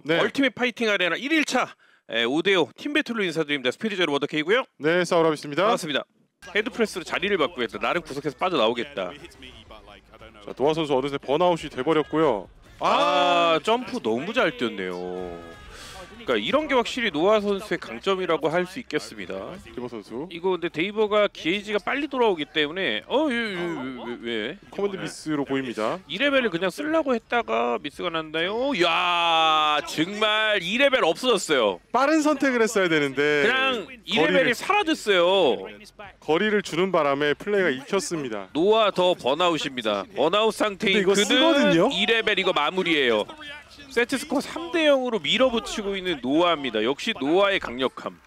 네. 얼티밋 파이팅 아레나 1일차 5대5 팀 배틀로 인사드립니다. 스피리저로 워더케이고요. 네, 사우라비스입니다. 반갑습니다. 헤드프레스로 자리를 바꾸겠다. 나름 구석에서 빠져나오겠다. 자, 노아 선수 어느새 번아웃이 돼버렸고요. 점프 너무 잘 뛰었네요. 그러니까 이런 게 확실히 노아 선수의 강점이라고 할 수 있겠습니다. 디버 선수. 이거 근데 데이버가 게이지가 빨리 돌아오기 때문에 왜? 커맨드 미스로 보입니다. 2레벨을 그냥 쓰려고 했다가 미스가 난다요. 야 정말 2레벨 없어졌어요. 빠른 선택을 했어야 되는데 그냥 2레벨이 사라졌어요. 거리를 주는 바람에 플레이가 익혔습니다. 노아 더 번아웃입니다. 번아웃 상태인 이거 그는 쓰거든요? 2레벨 이거 마무리예요. 세트 스코어 3대 0으로 밀어붙이고 있는 노아입니다. 역시 노아의 강력함.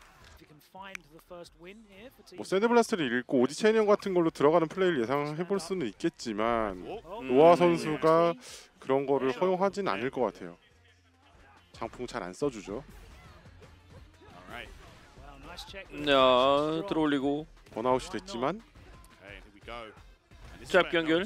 뭐 샌드블라스트를 읽고 오디체니언 같은 걸로 들어가는 플레이를 예상해볼 수는 있겠지만 노아 선수가 그런 거를 허용하진 않을 것 같아요. 장풍 잘 안 써주죠. 자 들어올리고 번아웃이 됐지만 짭 연결.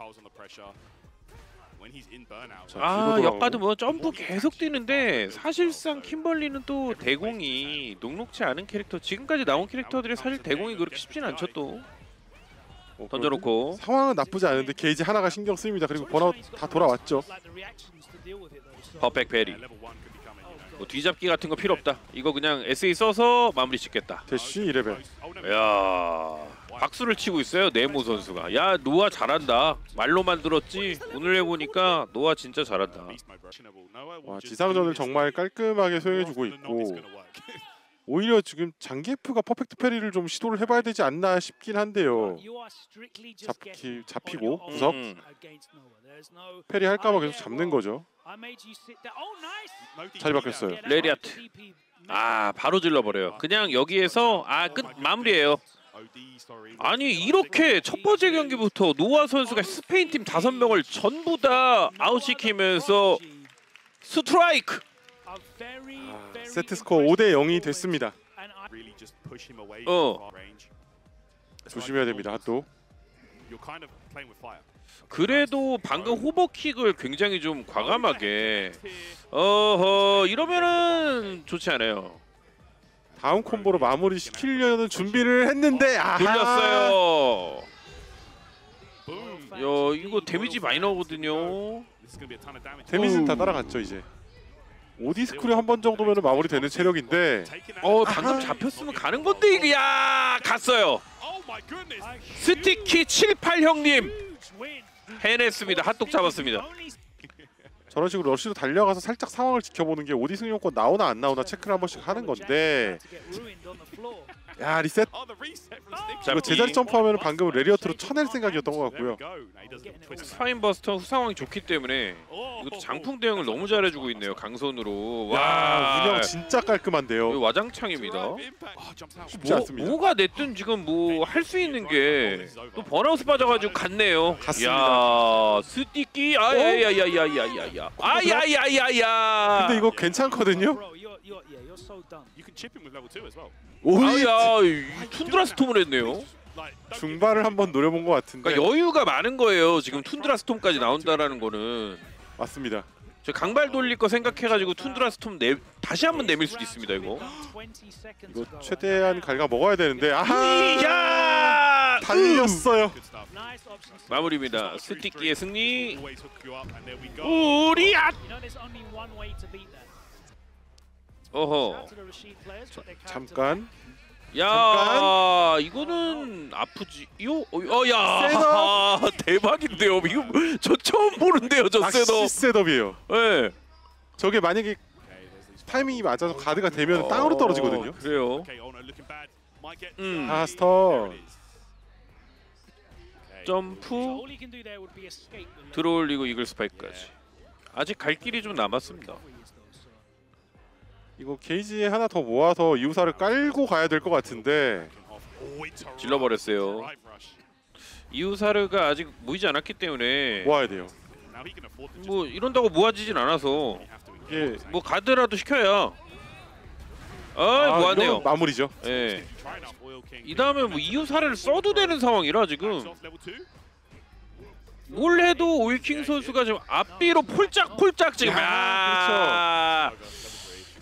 자, 뒤로 역가드 돌아가고. 뭐 점프 계속 뛰는데 사실상 킴벌리는 또 대공이 녹록치 않은 캐릭터, 지금까지 나온 캐릭터들이 사실 대공이 그렇게 쉽진 않죠. 또 던져놓고 상황은 나쁘지 않은데 게이지 하나가 신경 쓰입니다. 그리고 번아웃 다 돌아왔죠. 퍼펙트 베리. 뭐 뒤잡기 같은 거 필요 없다. 이거 그냥 SA 써서 마무리 짓겠다. 대쉬 2레벨. 야 박수를 치고 있어요 네모 선수가. 야 노아 잘한다. 말로만 들었지 오늘 해보니까 노아 진짜 잘한다. 와, 지상전을 정말 깔끔하게 소용해주고 있고 오히려 지금 장기프가 퍼펙트 페리를 좀 시도를 해봐야 되지 않나 싶긴 한데요. 잡히고 구석 페리 할까봐 계속 잡는 거죠. 자리 바뀌었어요. 레리아트. 바로 질러버려요. 그냥 여기에서 끝 마무리예요. 아니 이렇게 첫 번째 경기부터 노아 선수가 스페인 팀 5명을 전부 다 아웃시키면서 스트라이크. 세트 스코어 5대 0이 됐습니다. 조심해야 됩니다. 핫도. 그래도 방금 호버킥을 굉장히 좀 과감하게 이러면은 좋지 않아요. 다음 콤보로 마무리 시키려는 준비를 했는데 돌렸어요. 이거 데미지 많이 나오거든요. 데미지는 다 따라갔죠. 이제 오디스크류 한 번 정도면 마무리되는 체력인데 방금 잡혔으면 가는 건데 이게 갔어요. 스티키 78 형님 해냈습니다. 핫독 잡았습니다. 저런 식으로 러쉬로 달려가서 살짝 상황을 지켜보는 게 오디 승용권 나오나 안 나오나 체크를 한 번씩 하는 건데 야 리셋. 이거 제자리 점프하면 방금 레리어트로 쳐낼 생각이었던 것 같고요. 스파인버스터 후상황이 좋기 때문에 이것도 장풍 대응을 너무 잘해주고 있네요. 강선으로. 와 운영 진짜 깔끔한데요. 와장창입니다. 쉽지 않습니다. 뭐가 됐든 지금 뭐 할 수 있는 게 또 번아웃 빠져가지고 갔네요. 갔습니다. 야 스티키 야야야야야야야 근데 이거 괜찮거든요. 오야 툰드라 스톰을 했네요. 중발을 한번 노려본 것 같은데. 그러니까 여유가 많은 거예요. 지금 툰드라 스톰까지 나온다라는 거는. 맞습니다. 저 강발 돌릴 거 생각해가지고 툰드라 스톰 다시 한번 내밀 수도 있습니다. 이거 최대한 갈가 먹어야 되는데 야 달렸어요. 마무리입니다. 스티키의 승리. 우리앗. 어허. 잠깐. 야 이거는 아프지. 야 대박인데요. 이거 저 처음 보는데요. 저 셋업. 셋업이에요. 네. 저게 만약에 타이밍이 맞아서 가드가 되면 땅으로 떨어지거든요. 그래요. 스턴. 점프 들어올리고 이글 스파이크까지. 아직 갈 길이 좀 남았습니다. 이거 게이지에 하나 더 모아서 이우사를 깔고 가야 될 것 같은데 질러버렸어요. 이우사르가 아직 모이지 않았기 때문에 모아야 돼요. 뭐 이런다고 모아지진 않아서 이게 뭐 가드라도 시켜야 모았네요. 마무리죠. 예. 이 다음에 뭐 이우사를 써도 되는 상황이라 지금 뭘 해도 오일킹 선수가 지금 앞뒤로 폴짝폴짝 지금 그렇죠.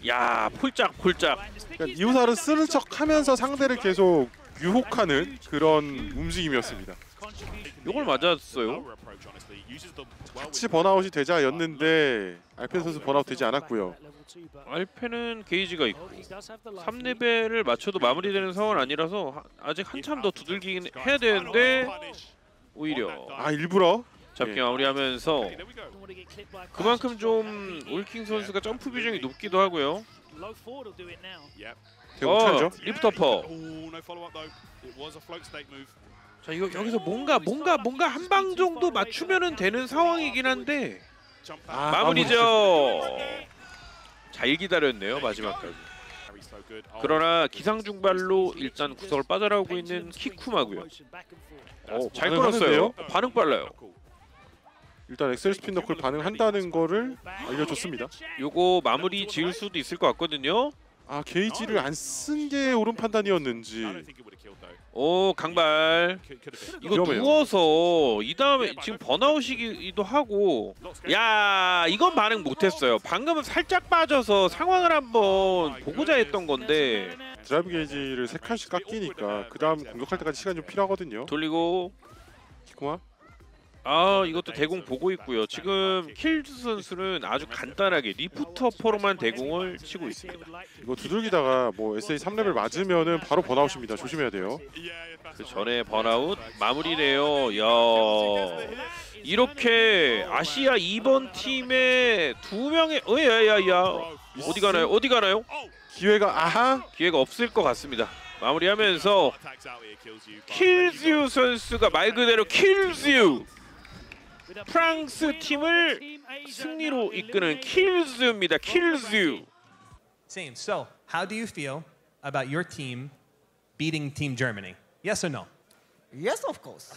야, 폴짝. 그러니까 이우살은 쓰는 척하면서 상대를 계속 유혹하는 그런 움직임이었습니다. 이걸 맞았어요. 같이 번아웃이 되자였는데 알펜 선수 번아웃 되지 않았고요. 알펜은 게이지가 있고 3레벨을 맞춰도 마무리되는 상황은 아니라서 아직 한참 더 두들기긴 해야 되는데 오히려 일부러 잡기 네. 마무리하면서 그만큼 좀 올킹 선수가 점프 비중이 높기도 하고요. 대고 털죠. 리프터퍼. 자, 이거 여기서 뭔가 한 방 정도 맞추면은 되는 상황이긴 한데 마무리죠. 잘 기다렸네요 마지막까지. 그러나 기상중발로 일단 구석을 빠져나오고 있는 키쿠마고요. 잘 끌었어요. 반응 빨라요. 일단 엑셀 스핀 너클 반응한다는 거를 알려줬습니다. 요거 마무리 지을 수도 있을 것 같거든요. 게이지를 안 쓴 게 옳은 판단이었는지. 오, 강발. 이거 위험해요. 누워서 이 다음에 지금 번아웃이기도 하고. 야, 이건 반응 못했어요. 방금은 살짝 빠져서 상황을 한번 보고자 했던 건데. 드라이브 게이지를 3칸씩 깎이니까 그 다음 공격할 때까지 시간이 좀 필요하거든요. 돌리고. 키쿠마. 이것도 대공 보고 있고요. 지금 킬즈 선수는 아주 간단하게 리프터퍼로만 대공을 치고 있습니다. 이거 두들기다가 뭐 SA 3레벨 맞으면은 바로 번아웃입니다. 조심해야 돼요. 그 전에 번아웃 마무리네요. 야, 이렇게 아시아 2번 팀의 2명의 야야야 어디 가나요? 기회가 기회가 없을 것 같습니다. 마무리하면서 킬즈 선수가 말 그대로 킬즈 프랑스 팀을 승리로 이끄는 킬즈입니다. 킬즈. Same. So, how do you feel about your team beating Team Germany? Yes or no? Yes, of course.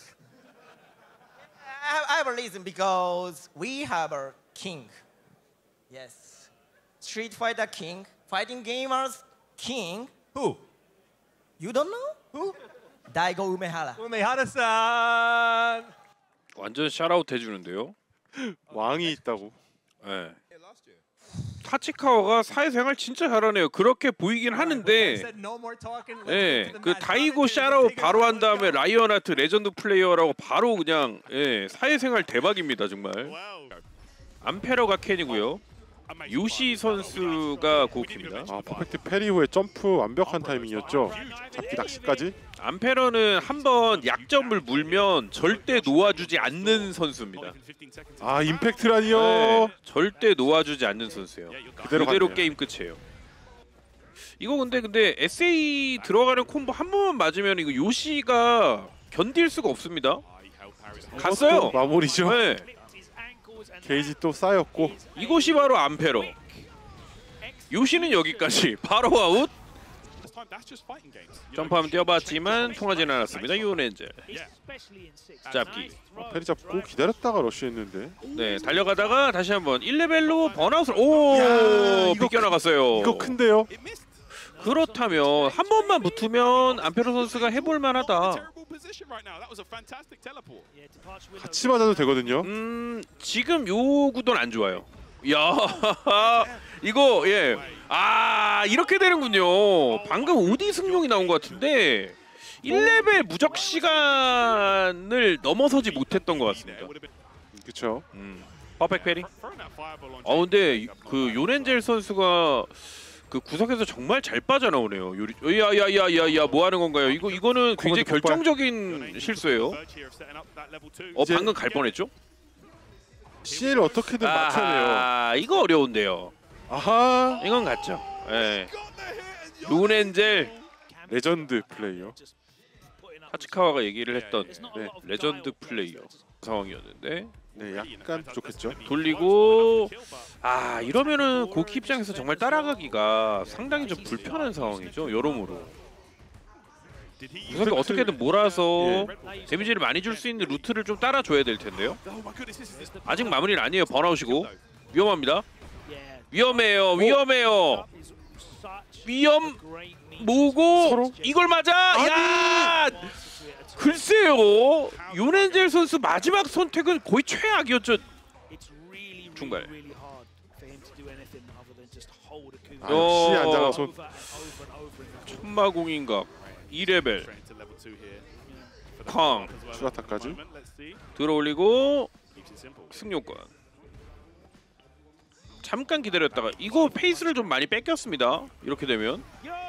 I have a reason because we have a king. Yes. Street Fighter king, fighting gamers king. Who? You don't know? Who? Daigo Umehara. Umehara-san. 완전 샤라웃 해주는데요. 왕이 있다고. 네. 타치카와가 사회생활 진짜 잘하네요. 그렇게 보이긴 하는데 그 다이고 샤라웃 바로 한 다음에 라이언하트 레전드 플레이어라고 바로 그냥 사회생활 대박입니다 정말. 암페러가 캔이고요. 요시 선수가 고키입니다. 퍼펙트 페리 후에 점프 완벽한 타이밍이었죠. 잡기 낚시까지. 암페러는 한번 약점을 물면 절대 놓아주지 않는 선수입니다. 임팩트라니요. 네, 절대 놓아주지 않는 선수예요. 그대로 그대로 게임 끝이에요. 이거 근데 SA 들어가는 콤보 한 번만 맞으면 이거 요시가 견딜 수가 없습니다. 갔어요. 마무리죠. 네. 게이지 또 쌓였고. 이곳이 바로 암페러. 요시는 여기까지 바로 아웃. 점프하면 뛰어봤지만 통하지는 않았습니다. 유엔젤 잡기. 페리 잡고 기다렸다가 러쉬했는데. 네, 달려가다가 다시 한번 1레벨로 번아웃을 비껴나갔어요. 이거 큰데요. 그렇다면 한 번만 붙으면 암페러 선수가 해볼 만하다. 같이 맞아도 되거든요. 지금 요 구도는 안 좋아요. 야, 이거 이렇게 되는군요. 방금 오디 승용이 나온 것 같은데 1레벨 무적 시간을 넘어서지 못했던 것 같습니다. 그렇죠. 퍼펙트 페리. 근데 그 요렌젤 선수가 그 구석에서 정말 잘 빠져나오네요. 야야야야야 뭐 하는 건가요? 이거는 굉장히 결정적인 실수예요. 방금 갈 뻔했죠? CL을 어떻게든 맞춰내요. 이거 어려운데요. 이건 같죠. 요렌젤 레전드 플레이어. 하치카와가 얘기를 했던 레전드 플레이어 상황이었는데 약간 부족했죠. 돌리고 이러면은 고키 입장에서 정말 따라가기가 상당히 좀 불편한 상황이죠. 여러모로 구석에 어떻게든 몰아서 데미지를 많이 줄 수 있는 루트를 좀 따라줘야 될 텐데요. 아직 마무리는 아니에요. 번아웃이고 위험합니다. 위험해요. 위험 뭐고 서로? 이걸 맞아? 야! 글쎄요. 요렌젤 선수 마지막 선택은 거의 최악이었죠. 중발. 아, 역시 안장한 손. 천마공인각 2레벨 쾅 추라타까지. 들어올리고 승용권. 잠깐 기다렸다가 이거 페이스를 좀 많이 뺏겼습니다. 이렇게 되면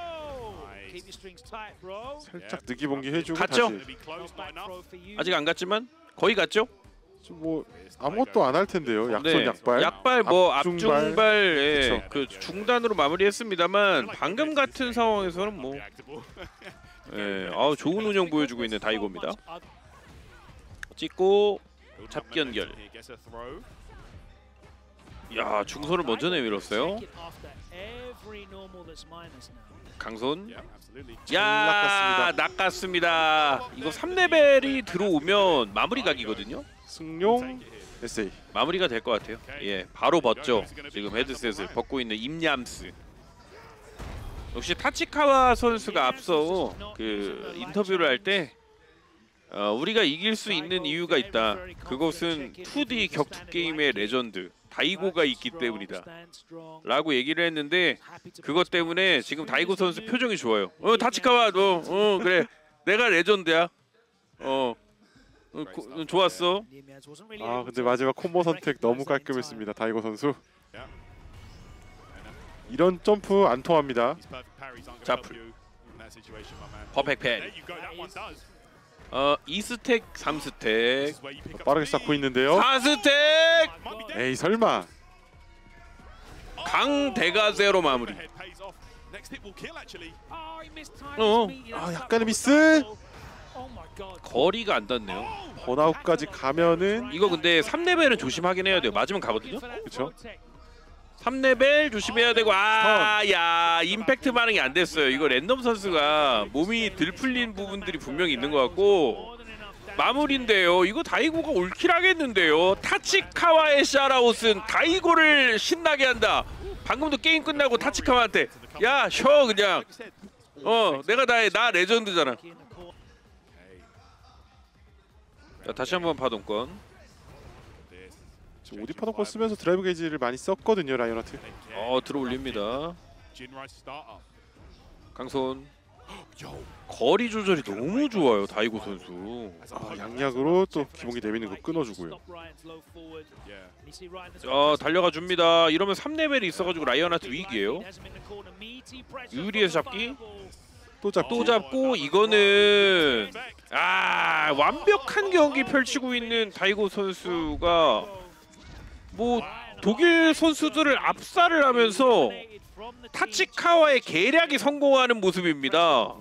살짝 느기봉기 해주고 갔죠? 다시. 아직 안 갔지만 거의 갔죠? 지금 뭐 아무것도 안 할 텐데요. 약손 네. 약발. 약발 뭐 앞중발. 앞중발 예, 그쵸. 그 중단으로 마무리했습니다만 방금 같은 상황에서는 뭐 예, 좋은 운영 보여주고 있는 다이고입니다. 찍고 잡기 연결. 야, 중선을 먼저 내밀었어요. 강손. 야, 낚았습니다. 이거 3레벨이 들어오면 마무리 각이거든요. 승용 SA. 마무리가 될 것 같아요. 예, 바로 벗죠. 지금 헤드셋을 벗고 있는 임냠스. 역시 타치카와 선수가 앞서 그 인터뷰를 할 때 우리가 이길 수 있는 이유가 있다. 그것은 2D 격투 게임의 레전드 다이고가 있기 때문이다. 라고 얘기를 했는데 그것 때문에 지금 다이고 선수 표정이 좋아요. 타치카와 너 그래 내가 레전드야. 좋았어. 아 근데 마지막 콤보 선택 너무 깔끔했습니다. 다이고 선수. 이런 점프 안 통합니다. 자풀. 퍼펙트 패. 2스택, 3스택, 빠르게 쌓고 있는데요. 4스택. 에이 설마. 강대가제로 마무리. 아 약간의 미스. 거리가 안 닿네요. 번아웃까지 가면은 이거 근데 3레벨은 조심하긴 해야 돼요. 맞으면 가거든요. 그렇죠. 3레벨 조심해야 되고 야 임팩트 반응이 안 됐어요. 이거 랜덤 선수가 몸이 들풀린 부분들이 분명히 있는 것 같고 마무리인데요. 이거 다이고가 올킬하겠는데요. 타치카와의 샤라웃은 다이고를 신나게 한다. 방금도 게임 끝나고 타치카와한테 야 쉬어 그냥 내가 나 레전드잖아. 자, 다시 한번 파동권. 지금 오디 파동권 쓰면서 드라이브 게이지를 많이 썼거든요. 라이언하트. 들어올립니다. 강손. 거리 조절이 너무 좋아요. 다이고 선수. 양약으로 또 기본기 내미는 거 끊어주고요. 달려가 줍니다. 이러면 3레벨이 있어가지고 라이언하트 위기예요. 유리에서 잡기. 또 잡고 이거는 완벽한 경기 펼치고 있는 다이고 선수가 뭐 독일 선수들을 압살을 하면서 타치카와의 계략이 성공하는 모습입니다.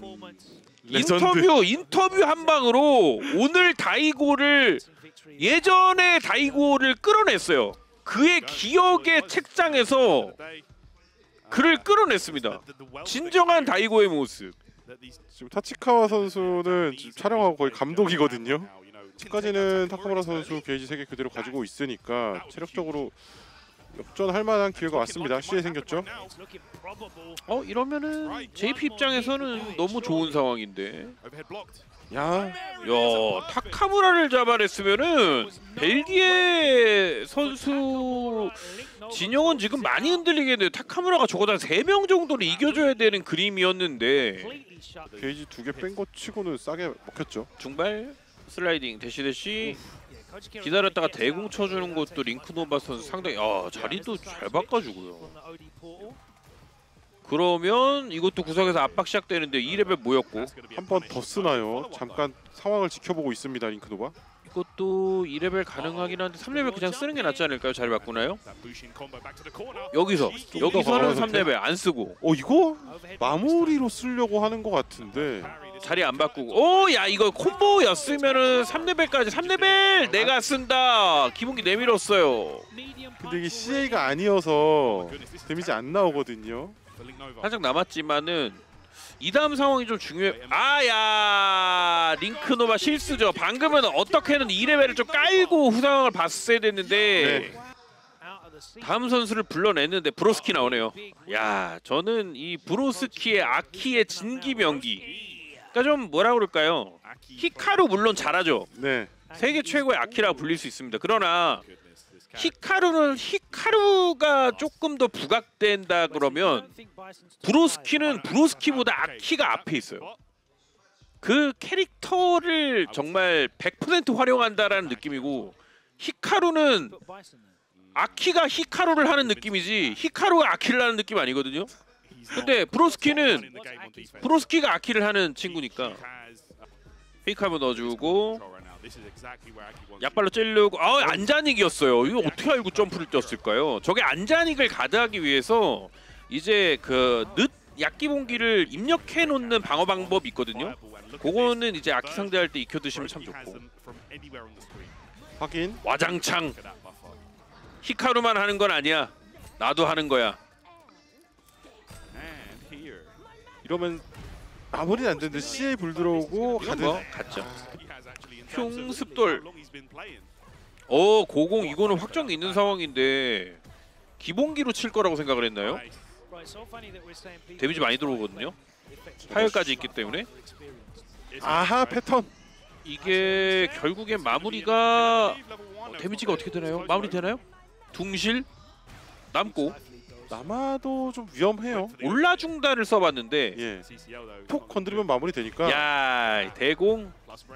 인터뷰 한 방으로 오늘 다이고를 예전의 다이고를 끌어냈어요. 그의 기억의 책장에서 그를 끌어냈습니다. 진정한 다이고의 모습. 지금 타치카와 선수는 지금 촬영하고 거의 감독이거든요. 지금까지는 타카무라 선수 게이지 3개 그대로 가지고 있으니까 체력적으로 역전할 만한 기회가 왔습니다. 시에 생겼죠. 이러면은 JP 입장에서는 너무 좋은 상황인데. 야, 타카무라를 잡아냈으면은 벨기에 선수 진영은 지금 많이 흔들리겠는데 타카무라가 적어도 한 3명 정도를 이겨줘야 되는 그림이었는데 게이지 2개 뺀 거 치고는 싸게 먹혔죠. 중발 슬라이딩 대시 기다렸다가 대공 쳐주는 것도 링크노바 선수 상당히 자리도 잘 바꿔주고요. 그러면 이것도 구석에서 압박 시작되는데 2레벨 모였고 한 번 더 쓰나요? 잠깐 상황을 지켜보고 있습니다. 링크노바. 이것도 2레벨 가능하긴 한데 3레벨 그냥 쓰는 게 낫지 않을까요? 자리 바꾸나요? 여기서는 3레벨 안 쓰고 이거 마무리로 쓰려고 하는 것 같은데 자리 안 바꾸고 야 이거 콤보였으면은 3레벨까지 3레벨 내가 쓴다. 기본기 내밀었어요. 근데 이게 CA가 아니어서 데미지 안 나오거든요. 살짝 남았지만은 이 다음 상황이 좀 중요해. 야 링크노바 실수죠. 방금은 어떻게든 2레벨을 좀 깔고 후상황을 봤어야 됐는데 다음 선수를 불러냈는데 브로스키 나오네요. 야 저는 이 브로스키의 아키의 진기명기 그러니까 좀 뭐라 그럴까요? 히카루 물론 잘하죠. 네. 세계 최고의 아키라 불릴 수 있습니다. 그러나 히카루는 히카루가 조금 더 부각된다 그러면 브로스키는 브로스키보다 아키가 앞에 있어요. 그 캐릭터를 정말 100% 활용한다라는 느낌이고 히카루는 아키가 히카루를 하는 느낌이지 히카루가 아키를 하는 느낌 아니거든요. 근데 브로스키는 브로스키가 아키를 하는 친구니까 페이크 한번 넣어주고 약발로 찔르고 안자닉이었어요. 이거 어떻게 알고 점프를 뛰었을까요? 저게 안자닉을 가드하기 위해서 이제 그 약기봉기를 입력해 놓는 방어 방법이 있거든요. 그거는 이제 아키 상대할 때 익혀 드시면 참 좋고. 확인. 와장창. 히카루만 하는 건 아니야. 나도 하는 거야. 이러면 마무리는 안 되는데 CA 불 들어오고 이건 가드. 뭐 갔죠. 흉습돌. 고공 이거는 확정이 있는 상황인데 기본기로 칠 거라고 생각을 했나요? 데미지 많이 들어오거든요. 파열까지 있기 때문에 아하 패턴. 이게 결국엔 마무리가 데미지가 어떻게 되나요? 마무리 되나요? 둥실 남고 남아도 좀 위험해요. 올라 중단을 써봤는데 예. 톡 건드리면 마무리 되니까. 야 대공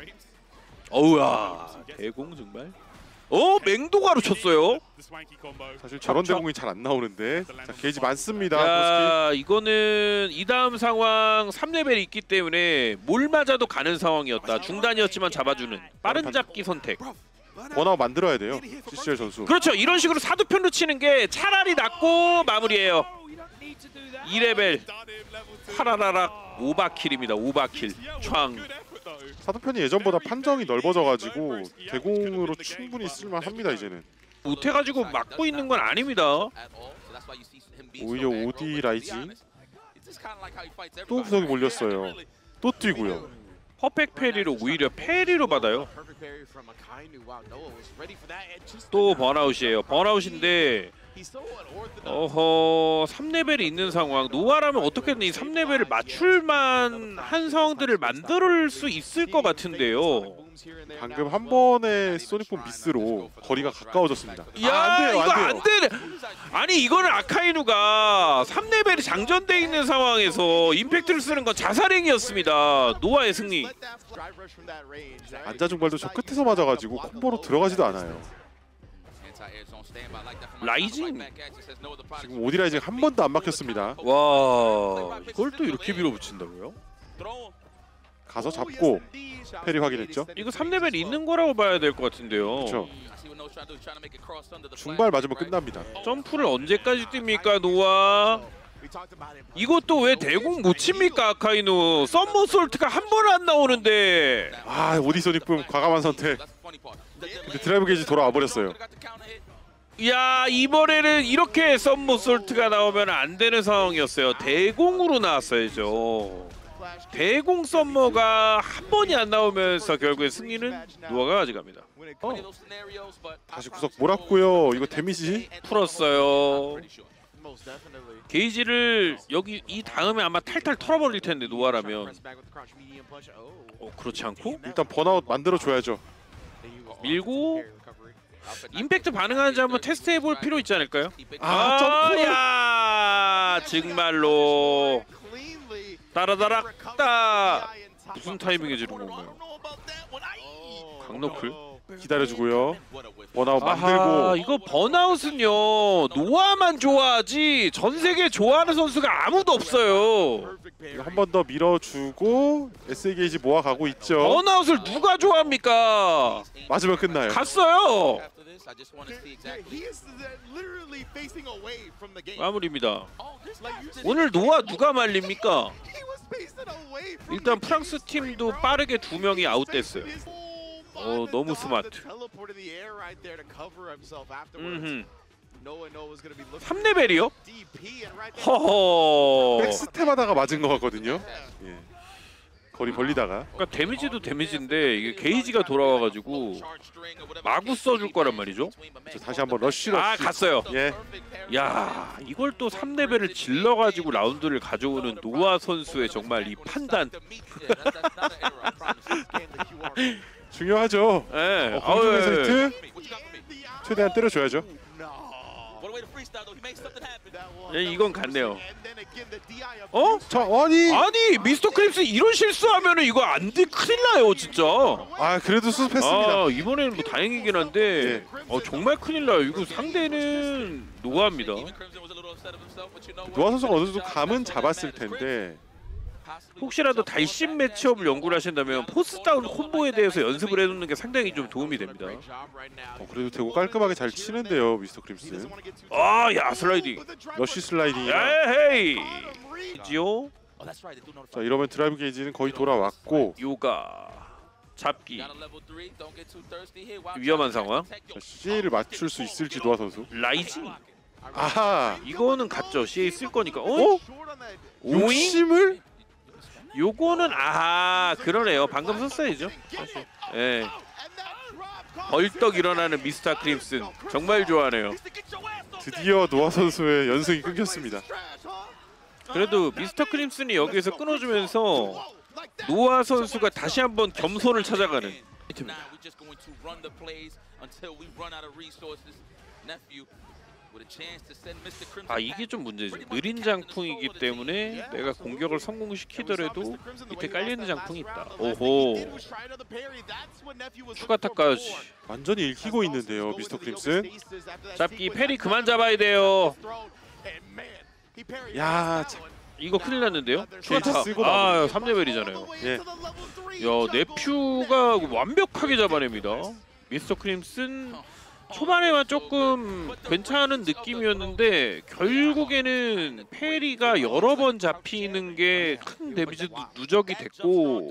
어우야 대공 정말 맹도가로 쳤어요. 사실 저런 대공이 잘 안 나오는데. 자 게이지 많습니다. 야 이거는 이 다음 상황 3레벨이 있기 때문에 뭘 맞아도 가는 상황이었다. 중단이었지만 잡아주는 빠른 잡기 선택. 번아웃 만들어야 돼요. CCL 선수. 그렇죠. 이런 식으로 사두편로 치는 게 차라리 낫고 마무리예요. 2레벨 파라라락 오바킬입니다. 오바킬 촥. 사도편이 예전보다 판정이 넓어져가지고 대공으로 충분히 쓸만합니다 이제는. 못해가지고 막고 있는 건 아닙니다. 오히려 오디 라이징 또 구석이 몰렸어요. 또 뛰고요. 퍼펙트 페리로 오히려 페리로 받아요. 또 번아웃이에요. 번아웃인데 3레벨이 있는 상황. 노아라면 어떻게든 이 3레벨을 맞출만 한 상황들을 만들 수 있을 것 같은데요. 방금 한 번의 소닉폼 미스로 거리가 가까워졌습니다. 야, 안 돼요, 이거 안 안 돼요. 되네. 아니 이거는 아카이누가 3레벨이 장전돼 있는 상황에서 임팩트를 쓰는 건 자살행위였습니다. 노아의 승리. 안자 중발도 저 끝에서 맞아가지고 콤보로 들어가지도 않아요. 라이징. 지금 오디 라이징 한 번도 안 막혔습니다. 와, 이걸 또 이렇게 밀어붙인다고요? 가서 잡고 페리 확인했죠. 이거 3레벨이 있는 거라고 봐야 될 것 같은데요. 그렇죠. 중발 맞으면 끝납니다. 점프를 언제까지 뜁니까 노아? 이것도 왜 대공 못 칩니까 아카이누? 썸머솔트가 한 번 안 나오는데. 아 오디 소닉붐 과감한 선택. 근데 드라이브 게이지 돌아와 버렸어요. 야 이번에는 이렇게 썸머솔트가 나오면 안 되는 상황이었어요. 대공으로 나왔어야죠. 대공 썸머가 한 번이 안 나오면서 결국에 승리는 노아가 가져갑니다. 다시 구석 몰았고요. 이거 데미지 풀었어요. 게이지를 여기 이 다음에 아마 탈탈 털어버릴 텐데 노아라면. 그렇지 않고 일단 번아웃 만들어 줘야죠. 밀고 임팩트 반응하는지 한번 테스트해볼 필요 있지 않을까요? 점프! 야 정말로 따라다락 따 무슨 타이밍에 지른 건가요? 강너클? 기다려주고요. 번아웃 아하, 만들고. 이거 번아웃은요 노아만 좋아하지 전 세계 좋아하는 선수가 아무도 없어요. 한 번 더 밀어주고 SA 게이지 모아가고 있죠. 번아웃을 누가 좋아합니까? 맞으면 끝나요. 갔어요. 마무리입니다. 오늘 노아 누가 말립니까? 일단 프랑스 팀도 빠르게 2명이 아웃됐어요. 너무 스마트. 3레벨이요? 허허. 백스텝 하다가 맞은 것 같거든요. 예. 거리 벌리다가. 그러니까 데미지도 데미지인데 이게 게이지가 돌아와가지고 마구 써줄 거란 말이죠. 다시 한번 러쉬로. 갔어요. 예. 야 이걸 또 3레벨을 질러가지고 라운드를 가져오는 노아 선수의 정말 이 판단. 중요하죠. 예. 공중에서 히트. 최대한 때려줘야죠. 예, 이건 같네요. 자, 아니 미스터 크립스 이런 실수하면은 이거 안 돼, 큰일 나요 진짜. 그래도 수습했습니다. 이번에는 뭐 다행이긴 한데 정말 큰일 나요. 이거 상대는 노아입니다. 노아 선수가 어느 정도 감은 잡았을 텐데 혹시라도 달심 매치업을 연구를 하신다면 포스다운 콤보에 대해서 연습을 해놓는 게 상당히 좀 도움이 됩니다. 그래도 되고 깔끔하게 잘 치는데요, 미스터 크림슨. 야 슬라이딩. 러쉬 슬라이딩. 에헤이. 지요. 자, 이러면 드라이브 게이지는 거의 돌아왔고 요가 잡기 위험한 상황. CA를 맞출 수 있을지 노아 선수. 라이징. 아하. 이거는 갔죠. CA 쓸 거니까. 욕심을? 요거는 그러네요. 방금 썼어야죠. 사실. 예. 벌떡 일어나는 미스터 크림슨 정말 좋아하네요. 드디어 노아 선수의 연승이 끊겼습니다. 그래도 미스터 크림슨이 여기에서 끊어주면서 노아 선수가 다시 한번 겸손을 찾아가는 팀입니다. 이게 좀 문제죠. 느린 장풍이기 때문에 내가 공격을 성공시키더라도 밑에 깔려있는 장풍이 있다. 오호. 추가타까지. 완전히 읽히고 있는데요, 미스터 크림슨. 잡기 페리 그만 잡아야 돼요. 야, 참. 이거 큰일 났는데요. 게이지 쓰고 나가네. 3레벨이잖아요. 예. 네퓨가 완벽하게 잡아냅니다. 미스터 크림슨 초반에만 조금 괜찮은 느낌이었는데 결국에는 페리가 여러 번 잡히는 게 큰 데미지 누적이 됐고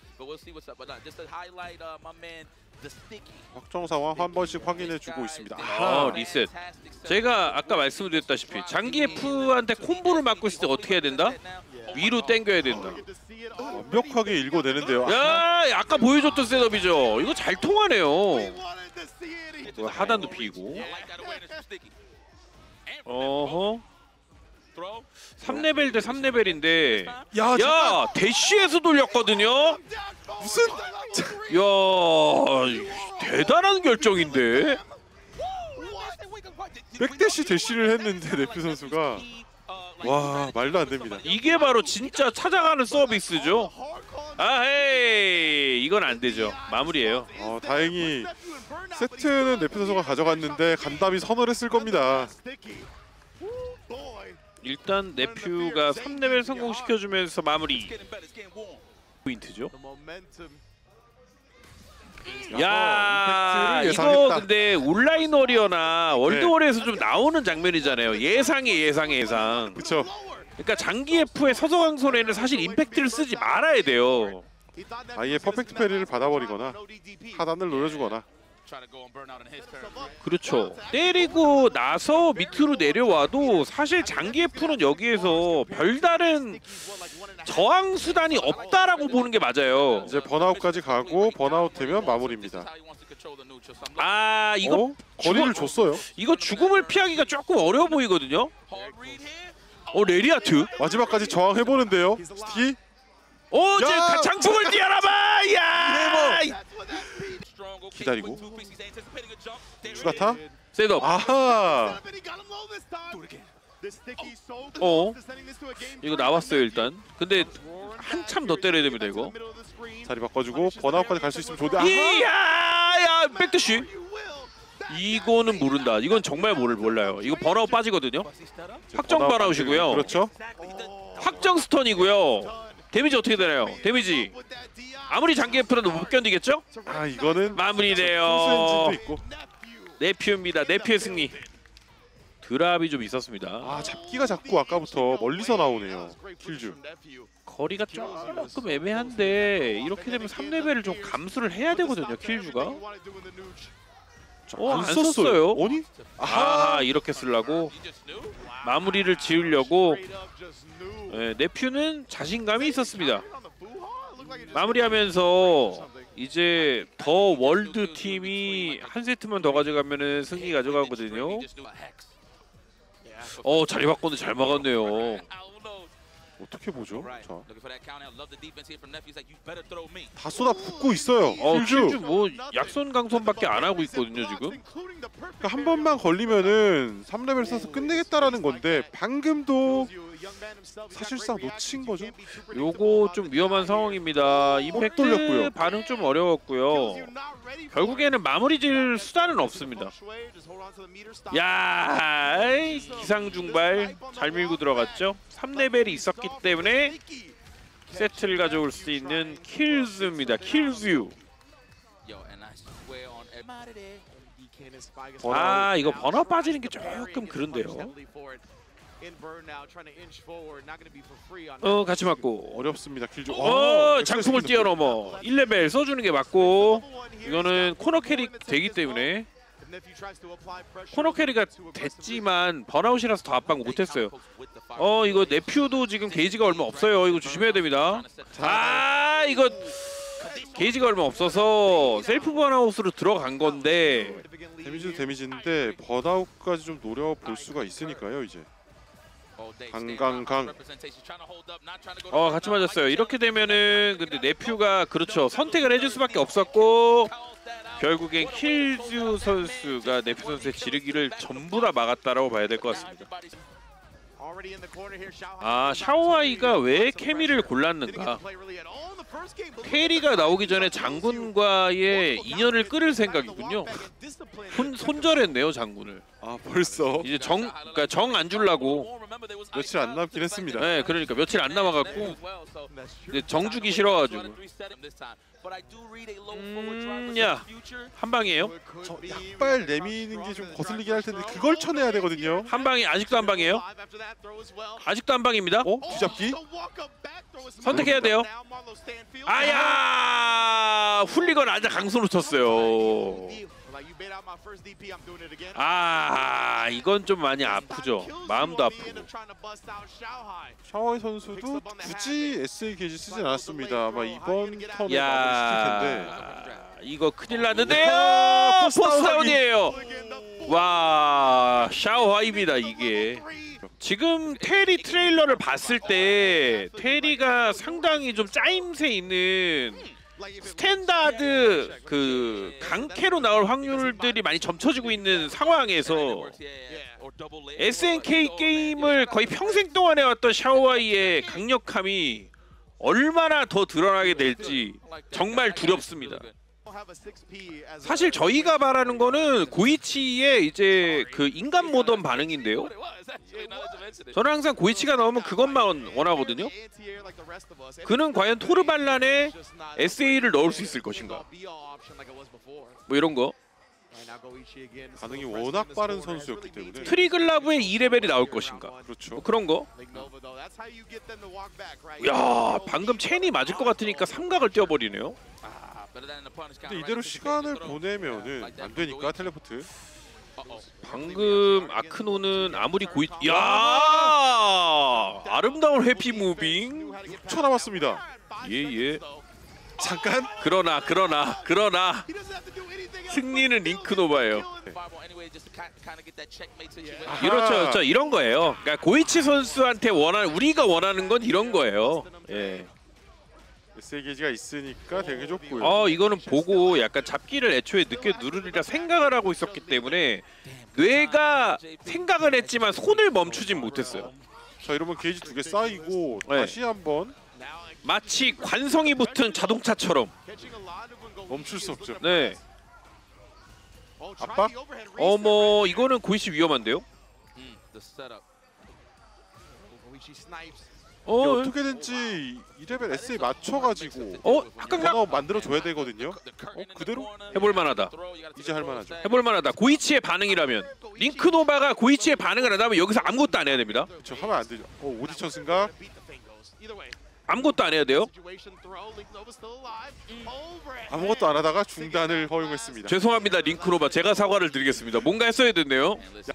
확정 상황 한 번씩 확인해주고 있습니다. 리셋. 제가 아까 말씀드렸다시피 장기 F한테 콤보를 맞고 있을 때 어떻게 해야 된다? 위로 당겨야 된다. 완벽하게 읽어내는데요. 아까 보여줬던 셋업이죠. 이거 잘 통하네요. 하단도 비고. 3레벨 대 3레벨인데 야 대쉬에서 돌렸거든요. 무슨 대단한 결정인데. 백대시 대시를 했는데 네퓨 선수가 와, 말도 안 됩니다. 이게 바로 진짜 찾아가는 서비스죠. 헤이 이건 안 되죠. 마무리예요. 다행히 세트는 네퓨 선수가 가져갔는데 간담이 선언했을 겁니다. 일단 네퓨가 3레벨 성공시켜주면서 마무리 포인트죠. 야, 임팩트를 이거 예상했다. 근데 온라인 워리어나 월드워리에서 좀 나오는 장면이잖아요. 예상의 예상. 그렇죠. 그러니까 장기 F의 서서강손에는 사실 임팩트를 쓰지 말아야 돼요. 아예 퍼펙트 페리를 받아버리거나 하단을 노려주거나. 그렇죠. 때리고 나서 밑으로 내려와도 사실 장기 F는 여기에서 별다른 저항 수단이 없다라고 보는 게 맞아요. 이제 번아웃까지 가고 번아웃 되면 마무리입니다. 이거 거리를 줬어요. 이거 죽음을 피하기가 조금 어려워 보이거든요. 레리아트. 마지막까지 저항해보는데요. 스틱이. 야! 장풍을 뛰어나봐. 야! 기다리고. 추가타. 셋업. 아하. 이거 나왔어요 일단. 근데 한참 더 때려야 됩니다 이거. 자리 바꿔주고 번아웃까지 갈 수 있으면 좋은데. 야 백드쉬. 이거는 모른다. 이건 정말 몰라요. 이거 번아웃 빠지거든요. 확정 번아웃이고요. 그렇죠. 확정 스턴이고요. 데미지 어떻게 되나요? 데미지 아무리 장기 F라도 못 견디겠죠? 이거는 마무리돼요. 엔진도 있고. 네퓨입니다. 네퓨의 승리. 드랍이 좀 있었습니다. 잡기가 자꾸 아까부터 멀리서 나오네요. 킬주. 거리가 조금 애매한데 이렇게 되면 3레벨을 좀 감수를 해야 되거든요. 킬주가. 안 썼어요. 아니? 이렇게 쓰려고 마무리를 지으려고. 네퓨는 자신감이 있었습니다. 마무리하면서 이제 더 월드 팀이 한 세트만 더 가져가면은 승리 가져가거든요. 자리 바꾸는 잘 막았네요. 어떻게 보죠? Right. 자, Looking for that count out. Love the defense here from Nephew. He's like, you better throw me. 다 쏟아붓고 있어요. 킬주 킬주. 뭐 약손강손밖에 안 하고 있거든요 지금. 그러니까 한 번만 걸리면은 3레벨 써서 끝내겠다라는 건데 방금도 사실상 놓친 거죠. 요거 좀 위험한 상황입니다. 임팩트 돌렸고요. 반응 좀 어려웠고요. 결국에는 마무리 질 수단은 없습니다. 야, 아이, 기상중발 잘 밀고 들어갔죠. 3레벨이 있었기 때문에 세트를 가져올 수 있는 킬즈입니다. 킬즈. Yo, and I swear on every. 아, 이거 번화 빠지는 게 조금 그런데요. 같이 맞고. 어렵습니다. 킬주. 장풍을 뛰어넘어 1레벨 써주는 게 맞고, 이거는 코너 캐릭 되기 때문에 코너 캐리가 됐지만 번아웃이라서 더 압박 못했어요. 이거 네퓨도 지금 게이지가 얼마 없어요. 이거 조심해야 됩니다. 아, 이거 게이지가 얼마 없어서 셀프 번아웃으로 들어간 건데. 데미지도 데미지인데 번아웃까지 좀 노려볼 수가 있으니까요. 이제 강강강. 같이 맞았어요. 이렇게 되면은 근데 네퓨가 그렇죠, 선택을 해줄 수밖에 없었고, 결국엔 킬즈 선수가 네퓨 선수의 지르기를 전부 다 막았다라고 봐야 될 것 같습니다. 아, 샤오아이가 왜 케미를 골랐는가? 캐리가 나오기 전에 장군과의 인연을 끌을 생각이군요. 손절했네요, 장군을. 아, 벌써 이제 그러니까 정 안 주려고. 며칠 안 남긴 했습니다. 네, 그러니까 며칠 안 남아갖고 이제 정 주기 싫어가지고. 야, 한 방이에요? 저 약발 내미는 게 좀 거슬리긴 할 텐데 그걸 쳐내야 되거든요. 한 방이 아직도 한 방이에요? 아직도 한 방입니다. 뒤잡기? 선택해야 돼요. 아야, 훌리건 아주 강손을 쳤어요. 아, 이건 좀 많이 아프죠. 마음도 아프고. 샤오이 선수도 굳이 SA 게이지 쓰진 않았습니다. 아마 이번 턴에 마무리 시킬 텐데. 야, 이거 큰일 났는데요. 포스다운이에요. 와, 샤오하이입니다 이게. 지금 테리 트레일러를 봤을 때 테리가 상당히 좀 짜임새 있는 스탠다드 그 강캐로 나올 확률들이 많이 점쳐지고 있는 상황에서 SNK 게임을 거의 평생 동안 해왔던 샤오아이의 강력함이 얼마나 더 드러나게 될지 정말 두렵습니다. 사실 저희가 바라는 거는 고이치의 이제 그 인간 모던 반응인데요. 저는 항상 고이치가 나오면 그것만 원하거든요. 그는 과연 토르발란에 SA를 넣을 수 있을 것인가? 뭐 이런 거. 반응이 워낙 빠른 선수였기 때문에. 트리글라브의 2레벨이 나올 것인가? 그렇죠. 뭐 그런 거. 야, 방금 체인이 맞을 것 같으니까 삼각을 띄워버리네요. 근데 이대로 시간을 보내면은 안 되니까 텔레포트. 방금 아크노는 아무리 야, 아름다운 해피 무빙. 6초 남았습니다. 예. 잠깐. 그러나 승리는 링크노바예요. 그렇죠. 이런 거예요. 그러니까 고이치 선수한테 우리가 원하는 건 이런 거예요. 예. SA 게이지가 있으니까 되게 좋고요. 이거는 보고 약간 잡기를 애초에 늦게 누르리라 생각을 하고 있었기 때문에 뇌가 생각을 했지만 손을 멈추진 못했어요. 자, 이러면 게이지 2개 쌓이고 네. 다시 한번 마치 관성이 붙은 자동차처럼. 멈출 수 없죠. 네. 압박? 뭐 이거는 고이치 위험한데요. 어떻게든지 2레벨 SA 맞춰가지고 합강각 번아웃 만들어줘야 되거든요. 그대로 해볼만하다. 이제 할만하죠. 해볼만하다. 고이치의 반응이라면, 링크노바가 고이치의 반응을 한다면 여기서 아무것도 안 해야 됩니다. 저 하면 안 되죠. 오디션 승각. 아무것도 안 해야 돼요. 아무것도 안 하다가 중단을 허용했습니다. 죄송합니다, 링크노바. 제가 사과를 드리겠습니다. 뭔가 했어야 됐네요.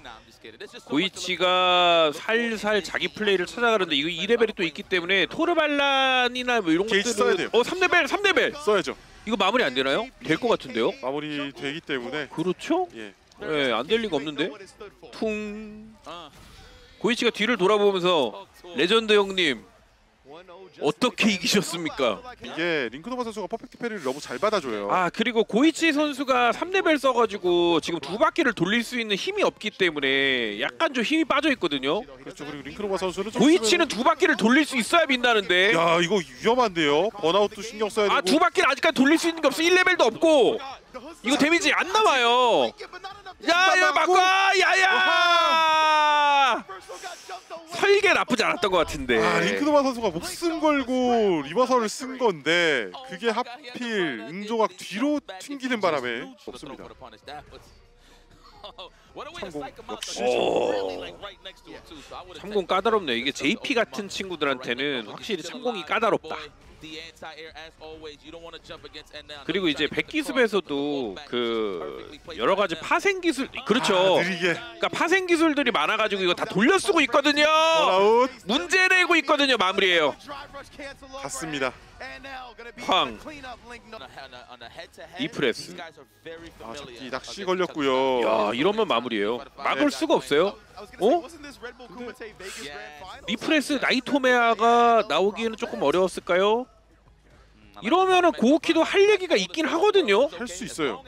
고이치가 살살 자기 플레이를 찾아가는데 이거 2레벨이 또 있기 때문에 토르발란이나 뭐 이런 게이지 써야 것들은 돼요. 3레벨. 써야죠. 이거 마무리 안 되나요? 될 것 같은데요. 마무리 되기 때문에. 그렇죠? 예. 네, 안 될 리가 없는데. 퉁. 고이치가 뒤를 돌아보면서 레전드 형님, 어떻게 이기셨습니까? 이게 링크노바 선수가 퍼펙트 패리를 너무 잘 받아줘요. 아 그리고 고이치 선수가 3레벨 써가지고 지금 두 바퀴를 돌릴 수 있는 힘이 없기 때문에 약간 좀 힘이 빠져 있거든요. 그렇죠. 그리고 링크노바 선수는 좀 고이치는 두 바퀴를 돌릴 수 있어야 빈다는데. 야 이거 위험한데요. 번아웃도 신경 써야 되고. 아 두 바퀴를 아직까지 돌릴 수 있는 게 없어. 1레벨도 없고 이거 데미지 안 남아요. 야야 바꿔 야야. 설계 나쁘지 않았던 것 같은데. 아 링크노바 선수가 목숨 걸고 리버설을 쓴 건데 그게 하필 응조각 뒤로 튕기는 바람에 없습니다. 참공 역시 참공 까다롭네요. 이게 JP 같은 친구들한테는 확실히 참공이 까다롭다. 그리고 이제 백기습에서도 그 여러 가지 파생 기술 그렇죠. 느리게 그러니까 파생 기술들이 많아가지고 이거 다 돌려 쓰고 있거든요. 번아웃 문제 내고 있거든요. 마무리예요. 갔습니다. 황 이프레스. 아 잡기 낚시 걸렸고요. 야 이러면 마무리예요. 막을 수가 없어요. 어? 리프레스 나이토메아가 나오기에는 조금 어려웠을까요? 이러면은 고우키도 할 얘기가 있긴 하거든요. 할 수 있어요.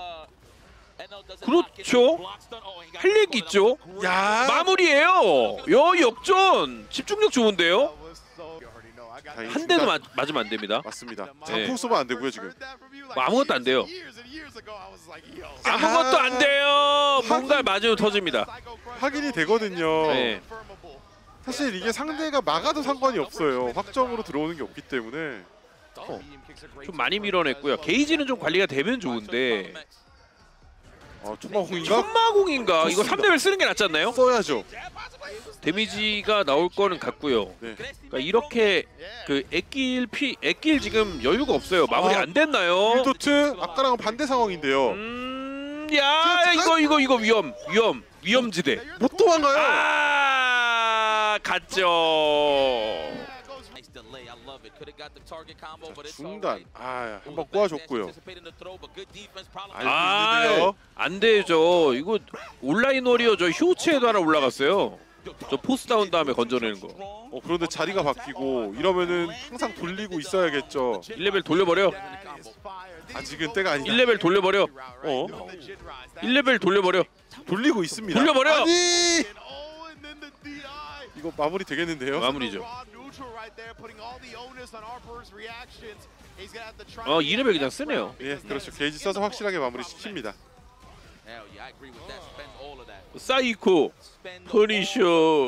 그렇죠. 할 얘기 있죠. 야 마무리예요. 야 역전. 집중력 좋은데요. 한 대도 맞으면 안 됩니다. 맞습니다. 네. 장풍 쏘면 안 되고요 지금. 뭐 아무것도 안 돼요. 아무것도 안 돼요. 뭔가 맞으면 터집니다. 확인이 되거든요. 네. 사실 이게 상대가 막아도 상관이 없어요. 확정으로 들어오는 게 없기 때문에. 좀 많이 밀어냈고요. 게이지는 좀 관리가 되면 좋은데 천마공인가? 천마공인가? 이거 3레벨 쓰는 게 낫지 않나요? 써야죠. 데미지가 나올 거는 같고요. 네. 그러니까 이렇게 그 애낄 지금 여유가 없어요. 마무리 안 됐나요? 빌도트 아까랑은 반대 상황인데요. 야 이거 위험지대. 못 도망가요. 아 갔죠. 중단. 한번 꼬아줬고요. 안 되죠. 이거 온라인 워리어 저 휴치에도 하나 올라갔어요. 저 포스 다운 다음에 건져내는 거. 그런데 자리가 바뀌고 이러면은 항상 돌리고 있어야겠죠. 1레벨 돌려버려. 아직은 때가 아니다. 1레벨 돌려버려. 1레벨 돌려버려. 돌리고 있습니다. 돌려버려. 아니! 이거 마무리 되겠는데요? 마무리죠. 2레벨 그냥 쓰네요. 예, 그렇죠. 게이지 써서 확실하게 마무리 시킵니다. 사이코 퍼니셔.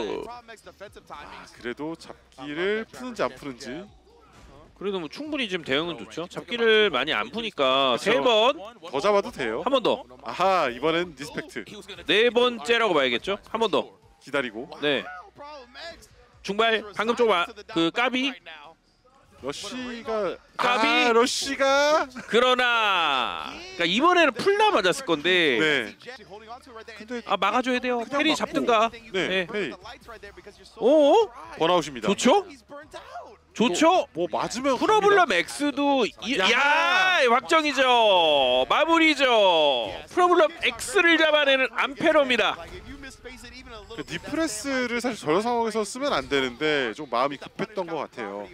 그래도 잡기를 푸는지 안 푸는지. 그래도 뭐 충분히 지금 대응은 좋죠. 잡기를 많이 안 푸니까 3번 더 잡아도 돼요. 한 번 더. 아하, 이번엔 리스펙트. 4번째라고 봐야겠죠. 한 번 더. 기다리고. 네. 중발 방금 그 까비. 러쉬가 까비. 러쉬가 그러나 그러니까 이번에는 풀나 맞았을 건데. 네. 근데 막아줘야 돼요. 그냥 페리 맞고. 잡든가. 네. 페이. 오? 번아웃입니다. 좋죠? 좋죠? 뭐 맞으면 프로블럼 X도 야 확정이죠. 마무리죠. 프로블럼 X를 잡아내는 암페로입니다. 그 디프레스를 사실 저런 상황에서 쓰면 안 되는데 좀 마음이 급했던 것 같아요.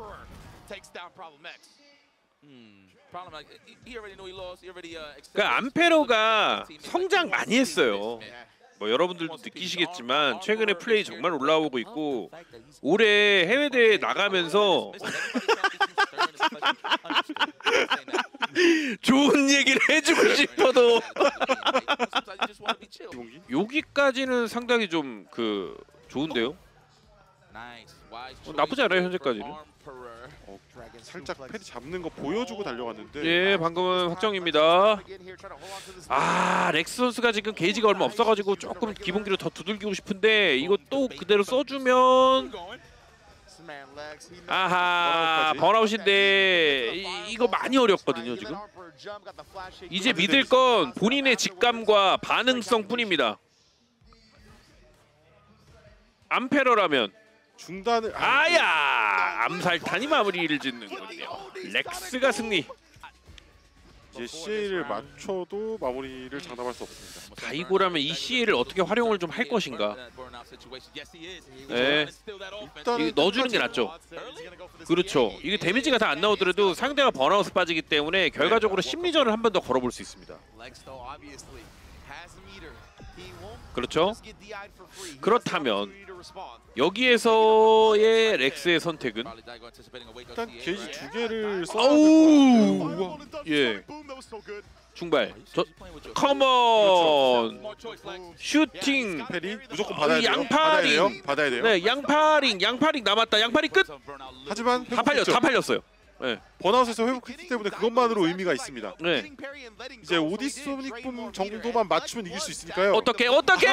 그러니까 암페로가 성장 많이 했어요. 뭐 여러분들도 느끼시겠지만 최근에 플레이 정말 올라오고 있고 올해 해외 대회 나가면서 좋은 얘기를 해주고 싶어도 여기까지는 상당히 좀 그 좋은데요. 나쁘지 않아요 현재까지는. 살짝 페리 잡는 거 보여주고 달려갔는데. 예, 방금은 확정입니다. 렉스 선수가 지금 게이지가 얼마 없어가지고 조금 기본기로 더 두들기고 싶은데 이거 또 그대로 써주면 아하 번아웃인데 이거 많이 어렵거든요 지금. 이제 믿을 건 본인의 직감과 반응성 뿐입니다. 암페러라면 중단을 암살탄이 마무리를 짓는군요. 렉스가 승리. 이제 CA를 맞춰도 마무리를 장담할 수 없습니다. 다이고라면 이 CA를 어떻게 활용을 좀 할 것인가. 네. 일단은 이게 넣어주는 게 낫죠. 그렇죠. 이게 데미지가 다 안 나오더라도 상대가 번아웃 빠지기 때문에 결과적으로 심리전을 한 번 더 걸어볼 수 있습니다. 그렇죠. 그렇다면 여기에서의 렉스의 선택은 일단 게이지 2개를 아우 예 중발 저 컴온 슈팅 페리 무조건 받아야 돼요. 양파링. 받아야 돼요. 네 양파링 남았다 양파링 끝 하지만 다 팔렸어요. 네. 번아웃에서 회복했기 때문에 그것만으로 의미가 있습니다. 네. 이제 오디소닉붐 정도만 맞추면 이길 수 있으니까요. 어떻게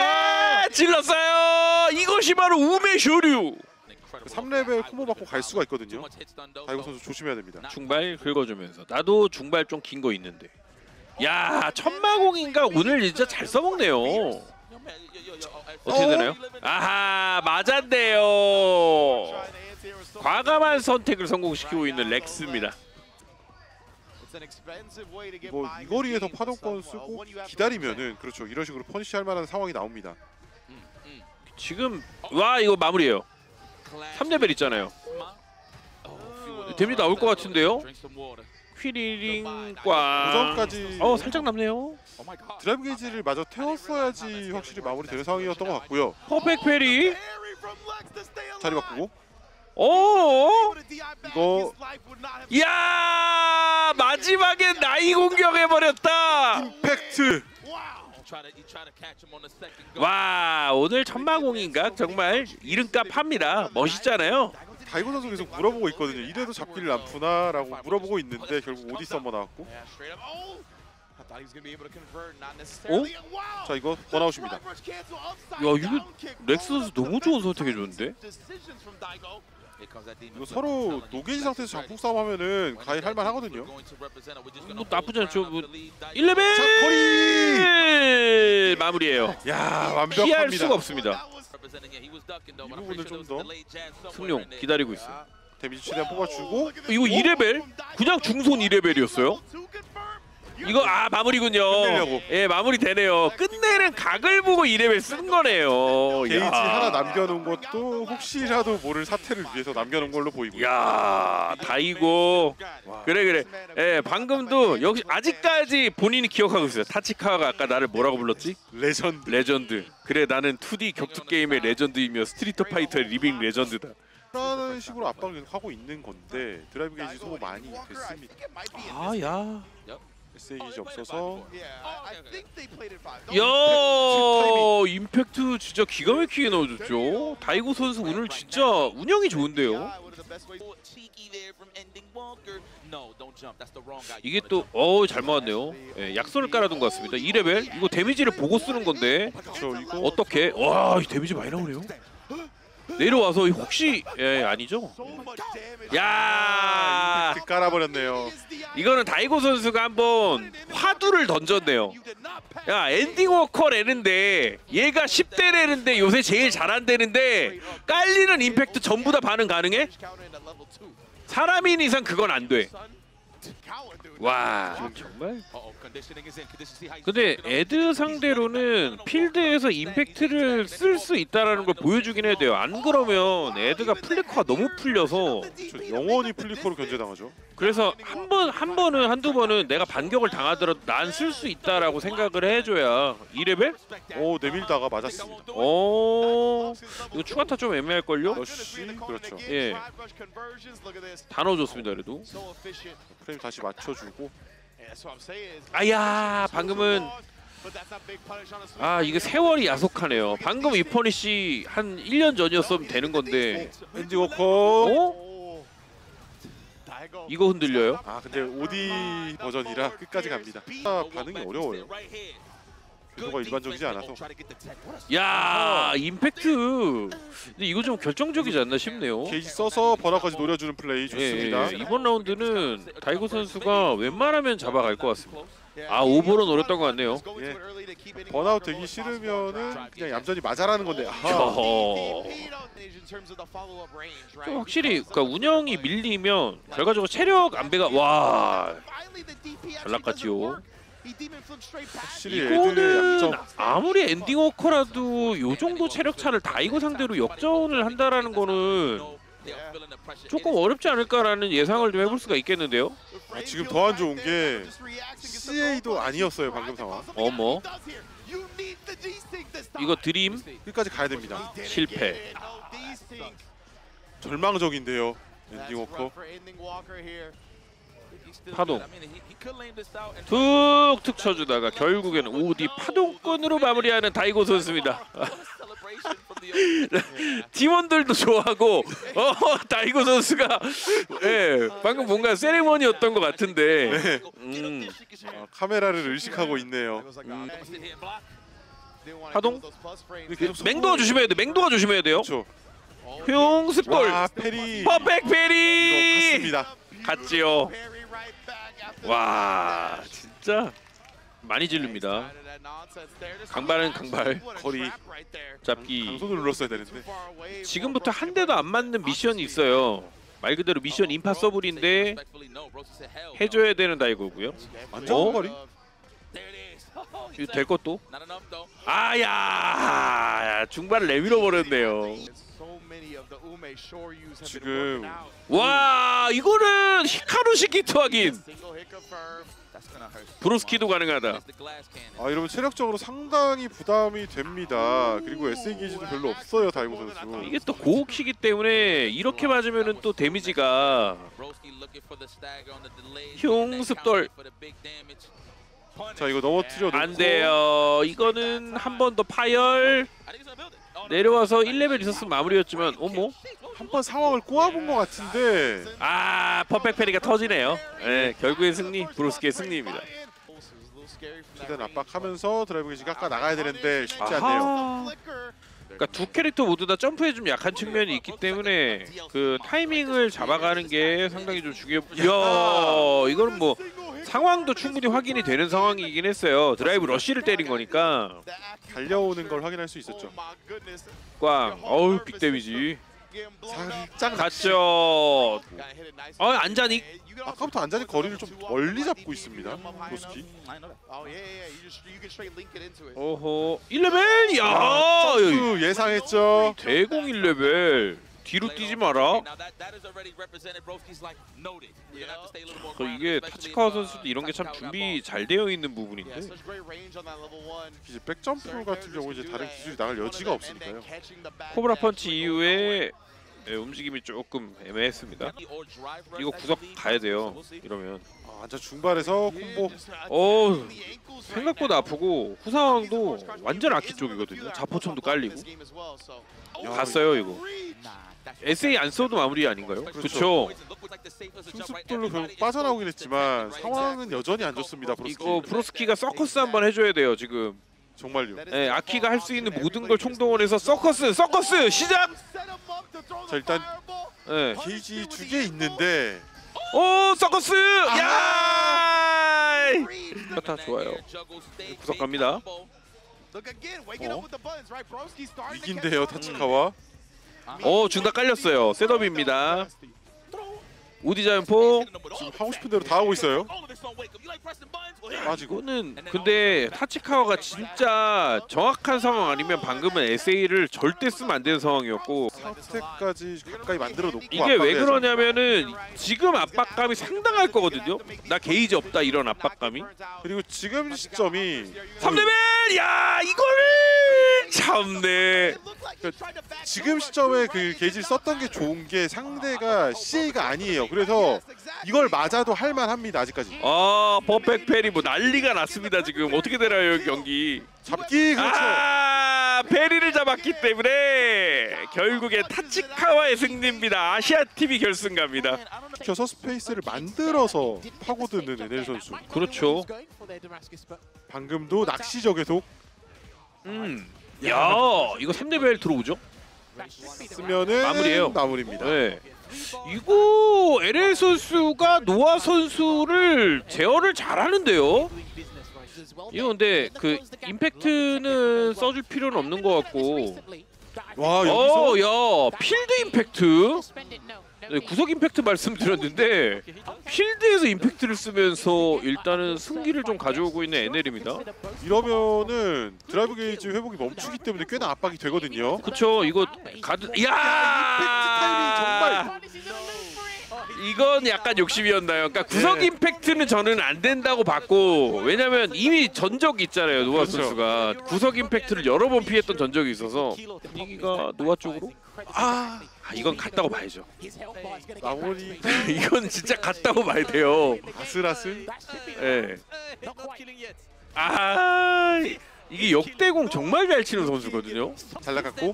찔렀어요. 이것이 바로 우메쇼류. 3레벨 콤보 받고 갈 수가 있거든요. 다이고 선수 조심해야 됩니다. 중발 긁어주면서 나도 중발 좀 긴 거 있는데. 야 천마공인가 오늘 진짜 잘 써먹네요. 어떻게 되나요? 아하 맞았네요. 과감한 선택을 성공시키고 있는 렉스입니다. 뭐 이 거리에서 파동권 쓰고 기다리면은 그렇죠. 이런 식으로 퍼니시할 만한 상황이 나옵니다. 지금 와 이거 마무리예요. 3레벨 있잖아요. 데미지 나올 것 같은데요? 휘리링과 도전까지 살짝 남네요. 드라이브 게이지를 마저 태웠어야지 확실히 마무리되는 상황이었던 것 같고요. 퍼펙트 페리. 자리 바꾸고 이거 이야 마지막에 나이 공격해버렸다. 임팩트. 와 오늘 천마공인가 정말 이름값 합니다. 멋있잖아요. 다이고 선수 계속 물어보고 있거든요. 이래도 잡기를 안 푸나라고 물어보고 있는데 결국 오디스 한번 나왔고. 오? 자 이거 번아웃입니다. 야 이거 렉스 선수 너무 좋은 선택해줬는데? 이거 서로 노게이지 상태에서 장풍 싸움 하면은 가일 할만 하거든요. 뭐 나쁘지 않죠. 뭐 1레벨 자, 마무리예요. 야 피할 완벽합니다. 수가 없습니다. 이 부분을 좀 더 승룡 기다리고 있어요. 데미지 최대한 뽑아주고 이거 2레벨? 그냥 중손 2레벨이었어요? 이거 마무리군요. 끝내려고. 예 마무리 되네요. 끝내는 각을 보고 2레벨 쓴 거네요. 게이지 야. 하나 남겨놓은 것도 혹시라도 모를 사태를 위해서 남겨놓은 걸로 보이고요. 야 다이고 그래 예 방금도 역시 아직까지 본인이 기억하고 있어요. 타치카와가 아까 나를 뭐라고 불렀지? 레전드. 그래 나는 2D 격투 게임의 레전드이며 스트리트 파이터의 리빙 레전드다. 라는 식으로 압박을 하고 있는 건데 드라이브 게이지 소모 많이 됐습니다. 아야 SA 게이지 없어서 야 임팩트 진짜 기가 막히게 넣어줬죠. 다이고 선수 오늘 진짜 운영이 좋은데요. 이게 또 잘 막았네요. 예, 약선을 깔아둔 것 같습니다. 2레벨 이거 데미지를 보고 쓰는 건데 그렇죠. 이거 어떻게 와 데미지 많이 나오네요. 내려와서 혹시 아니죠? 야 임팩트 깔아버렸네요. 이거는 다이고 선수가 한번 화두를 던졌네요. 야 엔딩 워커 레는데 얘가 10대 레는데 요새 제일 잘한다는데 깔리는 임팩트 전부 다 반응 가능해? 사람인 이상 그건 안 돼. 와 정말. 근데 에드 상대로는 필드에서 임팩트를 쓸 수 있다라는 걸 보여주긴 해야 돼요. 안 그러면 에드가 플리커가 너무 풀려서 영원히 플리커로 견제당하죠. 그래서 한두 번은 내가 반격을 당하더라도 난 쓸 수 있다라고 생각을 해줘야 2레벨? 오 내밀다가 맞았습니다. 이거 추가타 좀 애매할걸요? 러쉬 그렇죠. 예, 다 넣어줬습니다 그래도. 프레임 다시 맞춰주고 아야 방금은 이게 세월이 야속하네요. 방금 이 퍼니시 한 1년 전이었으면 되는 건데 엔딩 워커. 이거 흔들려요? 근데 OD 버전이라 끝까지 갑니다. 반응이 어려워요. 구도가 일반적이지 않아서. 야 임팩트. 근데 이거 좀 결정적이지 않나 싶네요. 게이지 써서 번화까지 노려주는 플레이 좋습니다. 예, 이번 라운드는 다이고 선수가 웬만하면 잡아갈 것 같습니다. 아 오버로 노렸던 것 같네요. 예. 번아웃 되기 싫으면은 그냥 얌전히 맞아라는 건데. 아하. 좀 확실히 그러니까 운영이 밀리면 결과적으로 체력 안배가 와 잘 낚았지요. 확실히 애들의 이거는 약점. 아무리 엔딩 워커라도 요 정도 체력 차를 다이고 상대로 역전을 한다라는 거는 조금 어렵지 않을까라는 예상을 좀 해볼 수가 있겠는데요. 지금 더 안 좋은 게 CA도 아니었어요 방금 상황. 어머 이거 드림 끝까지 가야 됩니다. 실패. 절망적인데요 엔딩 워커. 파동 툭툭 쳐주다가 결국에는 오디 파동권으로 마무리하는 다이고 선수입니다. 팀원들도 좋아하고 다이고 선수가 예, 방금 뭔가 세리머니였던 것 같은데 카메라를 의식하고 있네요. 파동 계속 맹도가 조심해야 돼. 맹도가 조심해야 돼요. 그렇죠. 흉스볼 와 페리 퍼펙 페리 갔습니다. 갔지요. 와 진짜 많이 질릅니다. 강발은 강발 거리 잡기. 강손을 눌렀어야 되는데. 지금부터 한 대도 안 맞는 미션이 있어요. 말 그대로 미션 임파서블인데 해줘야 되는 다이고고요. 완전 거리. 이거 될 것도. 아야 중발을 내밀어 버렸네요. 지금 와 이거는 히카루 시키트 확인. 브로스키도 가능하다. 아 이러면 체력적으로 상당히 부담이 됩니다. 그리고 SA 게이지도 별로 없어요 다이고 선수. 이게 또 고혹시기 때문에 이렇게 맞으면은 또 데미지가 흉습돌 자 이거 넘어뜨려 놓고 안 돼요. 이거는 한 번 더 파열 내려와서 1레벨 있었으면 마무리였지만 어머 한번 상황을 꼬아본 것 같은데. 아 퍼펙트 페리가 터지네요. 네, 결국엔 승리 브로스키의 승리입니다. 최대한 압박하면서 드라이브 게이지 깎아 나가야 되는데 쉽지 않네요. 아하. 그러니까 두 캐릭터 모두 다 점프에 좀 약한 측면이 있기 때문에 그 타이밍을 잡아가는 게 상당히 좀 중요해. 이야 이거는 뭐 상황도 충분히 확인이 되는 상황이긴 했어요. 드라이브 러쉬를 때린 거니까. 달려오는 걸 확인할 수 있었죠. 꽝. 어우 빅 데미지. 살짝 갔죠. 안자닉. 아까부터 안자니 거리를 좀 멀리 잡고 있습니다. 브로스키. 오호 1레벨. 야 점프 예상했죠. 대공 1레벨. 뒤로 뛰지 마라. 이게 타치카와 선수도 이런 게 참 준비 잘 되어 있는 부분인데 이제 백점프 같은 경우 이제 다른 기술이 나갈 여지가 없으니까요. 코브라 펀치 이후에 움직임이 조금 애매했습니다. 이거 구석 가야 돼요. 이러면 완전 중발에서 콤보. 생각보다 아프고 후상황도 완전 아키 쪽이거든요. 자포천도 깔리고 갔어요 이거. SA 안 써도 마무리 아닌가요? 그렇죠. 순습돌로 결국 빠져나오긴 했지만 상황은 여전히 안 좋습니다. 브로스키. 이거 브로스키가 서커스 한번 해줘야 돼요 지금. 정말요. 네, 아키가 할 수 있는 모든 걸 총동원해서 서커스 시작. 자 일단 네. 게이지 2개 있는데 오 서커스. 야! 다 좋아요. 구석 갑니다. 위기인데요 타치카와. 중다 깔렸어요. 셋업입니다. 우디 자연포. 지금 하고 싶은 대로 다 하고 있어요. 빠지고. 이거는 근데 타치카와가 진짜 정확한 상황 아니면 방금은 SA를 절대 쓰면 안 되는 상황이었고 상태까지 가까이 만들어 놓고 이게 왜 그러냐면은 지금 압박감이 상당할 거거든요. 나 게이지 없다 이런 압박감이. 그리고 지금 시점이 3레벨! 야 이거를 참네. 지금 시점에 그 게이지를 썼던 게 좋은 게 상대가 CA가 아니에요. 그래서 이걸 맞아도 할만합니다 아직까지. 퍼펙트 페리 뭐 난리가 났습니다 지금. 어떻게 되나요 여기 경기. 잡기 그렇죠. 페리를 잡았기 때문에 결국에 타치카와의 승리입니다. 아시아 TV 결승 갑니다. 켜서 스페이스를 만들어서 파고드는 NL 선수. 그렇죠. 방금도 낚시적에도 야, 이거 3레벨 들어오죠? 쓰면은 마무리예요. 마무리입니다. 네. 이거 LL 선수가 노아 선수를 제어를 잘하는데요. 이거 근데 그 임팩트는 써줄 필요는 없는 것 같고. 와 여기서 야, 필드 임팩트. 네, 구석 임팩트 말씀드렸는데 필드에서 임팩트를 쓰면서 일단은 승기를 좀 가져오고 있는 NL입니다. 이러면은 드라이브 게이지 회복이 멈추기 때문에 꽤나 압박이 되거든요. 그쵸, 이거 가드. 야, 임팩트 타이밍 정말 이건 약간 욕심이었나요? 그러니까 구석 임팩트는 저는 안 된다고 봤고, 왜냐면 이미 전적이 있잖아요, 노아 그렇죠. 선수가 구석 임팩트를 여러 번 피했던 전적이 있어서 분위기가 노아 쪽으로. 이건 갔다고 봐야죠. 마무리 이건 진짜 갔다고 봐야 돼요. 아슬아슬. 예. 이게 역대공 정말 잘 치는 선수거든요. 잘 나갔고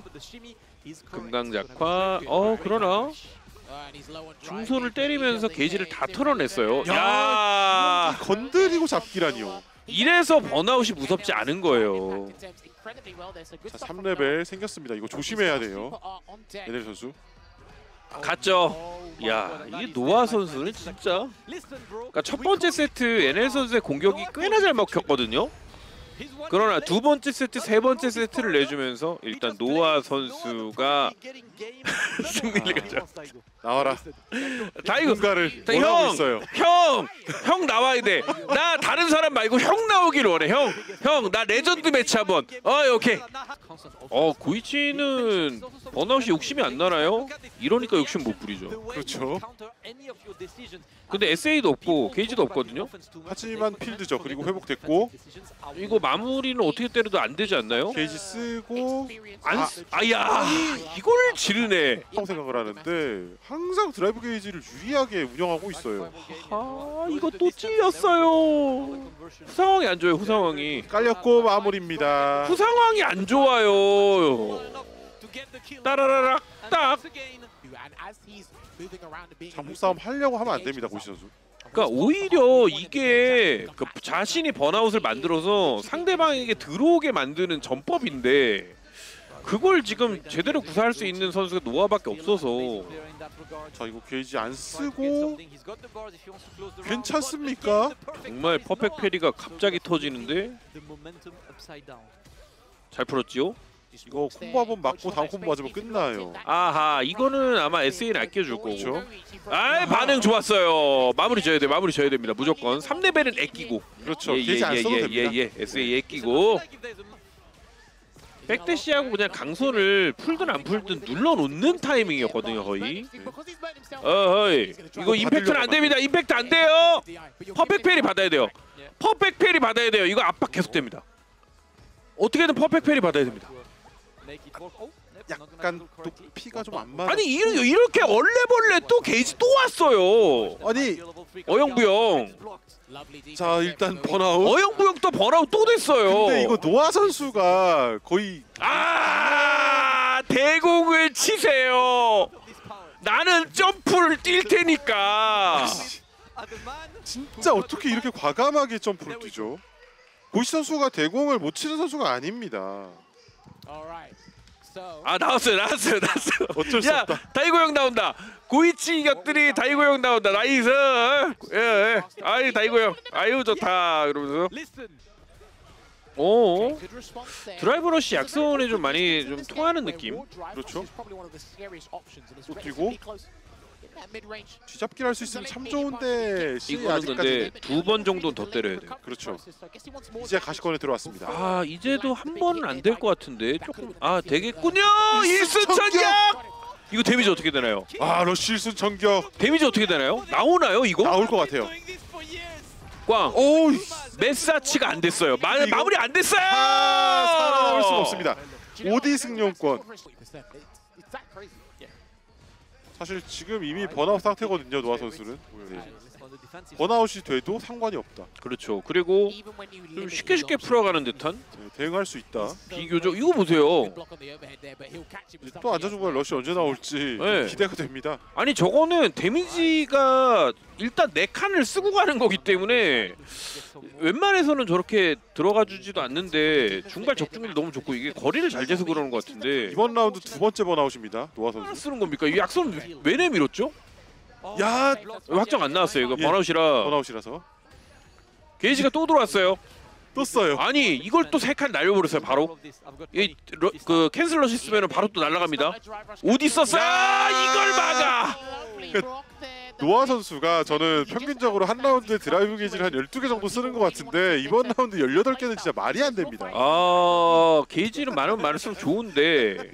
금강작화. 그러나 중손을 때리면서 게이지를 다 털어냈어요. 야, 건드리고 잡기라니요. 이래서 번아웃이 무섭지 않은 거예요. 자 3레벨 생겼습니다. 이거 조심해야 돼요. NL 선수. 갔죠. 야, 이게 노아 선수는 진짜. 그러니까 첫 번째 세트 NL 선수의 공격이 꽤나 잘 먹혔거든요. 그러나 두 번째 세트, 세 번째 세트를 내주면서 일단 노아 선수가 승리를 가져. 나와라. 다이거 누군가를 원하고 있어요. 형 나와야 돼. 나 다른 사람 말고 형 나오길 원해. 형 나 레전드 매치 한번. 오케이. 고이치는 번아웃이 욕심이 안 나나요? 이러니까 욕심 못 부리죠. 그렇죠. 근데 SA도 없고 게이지도 없거든요. 하지만 필드죠. 그리고 회복됐고 이거 마무리는 어떻게 때려도 안 되지 않나요? 게이지 쓰고 야, 이걸 지르네. 라고 생각을 하는데 항상 드라이브 게이지를 유리하게 운영하고 있어요. 이거 또 찔렸어요. 후상황이 안 좋아요. 후상황이. 깔렸고 마무리입니다. 후상황이 안 좋아요. 따라라락 딱. 장풍 싸움 하려고 하면 안 됩니다, 고시 선수. 그러니까 오히려 이게 그 자신이 번아웃을 만들어서 상대방에게 들어오게 만드는 전법인데 그걸 지금 제대로 구사할 수 있는 선수가 노아밖에 없어서. 자 이거 게이지 안 쓰고 괜찮습니까? 정말 퍼펙트 페리가 갑자기 터지는데 잘 풀었지요? 이거 콤보 한번 맞고 다음 콤보 맞으면 끝나요. 아하, 이거는 아마 SA는 아껴줄 거고. 그렇죠. 반응 좋았어요. 마무리 져야 돼. 마무리 져야 됩니다. 무조건 3레벨은 아끼고. 그렇죠. 게이지 안 써도 됩니다. SA 아끼고. 백대시하고 그냥 강손을 풀든 안 풀든 눌러놓는 타이밍이었거든요, 거의. 이거 임팩트는 안 됩니다. 임팩트 안 돼요. 퍼펙트 페리 받아야 돼요. 퍼펙트 페리 받아야 돼요. 이거 압박 계속됩니다. 어떻게든 퍼펙트 페리 받아야 됩니다. 약간 또 피가 좀 안 맞아. 아니 이렇게 얼레벌레 또 게이지 또 왔어요. 아니 어영부영. 자 일단 번아웃. 어영부영 또 번아웃 또 됐어요. 근데 이거 노아 선수가 거의 대공을 치세요. 나는 점프를 뛸 테니까. 진짜 어떻게 이렇게 과감하게 점프를 뛰죠? 고시 선수가 대공을 못 치는 선수가 아닙니다. 나왔어요. 어쩔 수 없다. 다이고 형 나온다. 고이치 격들이 다이고 형 나온다. 나이스. 예. 아이 다이고 형. 아유 좋다. 이러면서. 드라이브 러시 약선에 좀 많이 좀 통하는 느낌. 그렇죠. 또 뛰고 뒤잡기를 할 수 있으면 참 좋은데 이거는 근데 아직까지 2번 정도는 더 때려야 돼. 그렇죠. 이제 가시권에 들어왔습니다. 이제도 한 번은 안 될 것 같은데 조금 되겠군요. 1승 전격. 이거 데미지 어떻게 되나요? 러시 1승 전격 데미지 어떻게 되나요? 나오나요 이거? 나올 것 같아요. 꽝. 메사치가 안 됐어요. 마무리 안 됐어요. 살아남을 수가 없습니다. 5D 승용권. 사실 지금 이미 번아웃 상태거든요, 노아 선수는. 네. 번아웃이 돼도 상관이 없다. 그렇죠. 그리고 좀 쉽게 풀어가는 듯한 네, 대응할 수 있다. 비교적 이거 보세요. 또 앉아주고 러시 언제 나올지 네. 기대가 됩니다. 아니 저거는 데미지가 일단 4칸을 쓰고 가는 거기 때문에 웬만해서는 저렇게 들어가 주지도 않는데 중발 적중률이 너무 좋고 이게 거리를 잘 재서 그러는 것 같은데 이번 라운드 두 번째 번아웃입니다. 노아 얼마나 선수. 쓰는 겁니까? 이 약선 왜 내밀었죠? 야, 확정 안 나왔어요. 이거 예. 번아웃이라 번아웃이라서 게이지가 또 들어왔어요. 또 써요. 아니 이걸 또 3칸 날려버렸어요. 바로 그 캔슬러시 쓰면 바로 또 날아갑니다. 어디 썼어? 이걸 막아. 노아 선수가 저는 평균적으로 한 라운드에 드라이브 게이지를 한 12개 정도 쓰는 것 같은데 이번 라운드 18개는 진짜 말이 안 됩니다. 게이지는 많으면 많을수록 좋은데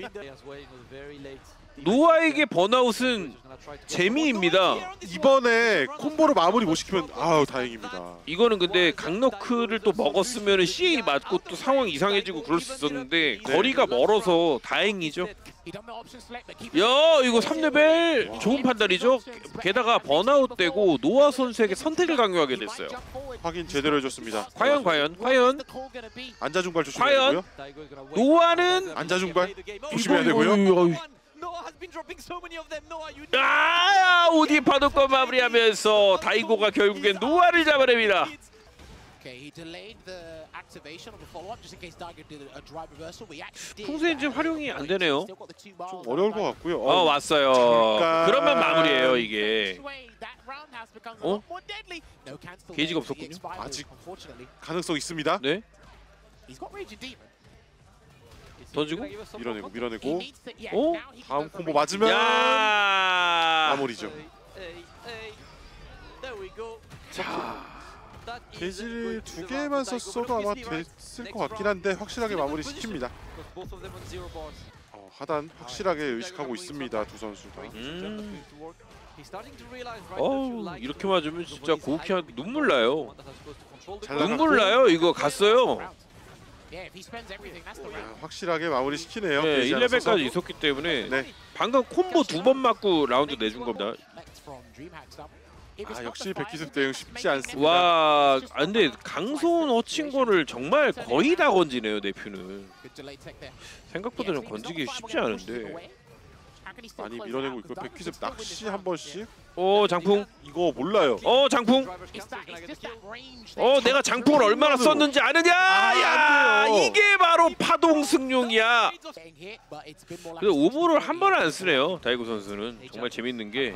노아에게 번아웃은 재미입니다. 이번에 콤보로 마무리 못 시키면 아우 다행입니다. 이거는 근데 강너크를 또 먹었으면 CA 맞고 또 상황 이상해지고 그럴 수 있었는데 거리가 멀어서 다행이죠. 야 이거 3레벨 좋은 판단이죠. 게다가 번아웃 되고 노아 선수에게 선택을 강요하게 됐어요. 확인 제대로 해줬습니다. 과연 앉아중발 조심해야 되고요. 노아는 앉아중발 조심해야 되고요. 오디 파도권 마무리하면서 다이고가 결국엔 노아를 잡아냅니다. 풍수 엔진 활용이 안 되네요. 좀 어려울 것 같고요. 왔어요. 잠깐. 그러면 마무리예요 이게. 게이지가 없었군요. 아직 가능성 있습니다. 네. 던지고 밀어내고 오? 다음 콤보 맞으면 야 마무리죠. 게이지를 2개만 썼어도 아마 됐을 것 같긴 한데 확실하게 마무리 시킵니다. 하단 확실하게 의식하고 있습니다. 두 선수 다. 이렇게 맞으면 진짜 고우키한테 눈물 나요. 잘 나갔고. 눈물 나요. 이거 갔어요. 확실하게 마무리 시키네요. 네, 게이지 하나 써서. 1레벨까지 있었기 때문에 네. 방금 콤보 2번 맞고 라운드 내준 겁니다. 역시 백기습 대응 쉽지 않습니다. 와, 근데 강소원 어친 거를 정말 거의 다 건지네요, 네퓨는. 생각보다 좀 건지기 쉽지 않은데. 많이 밀어내고 있고 백기습 낚시 한 번씩. 장풍. 이거 몰라요. 장풍. 내가 장풍을 얼마나 썼는지 아느냐? 야, 안 돼요. 이게 바로 파동 승용이야. 근데 오버를 한 번 안 쓰네요, 다이고 선수는. 정말 재밌는 게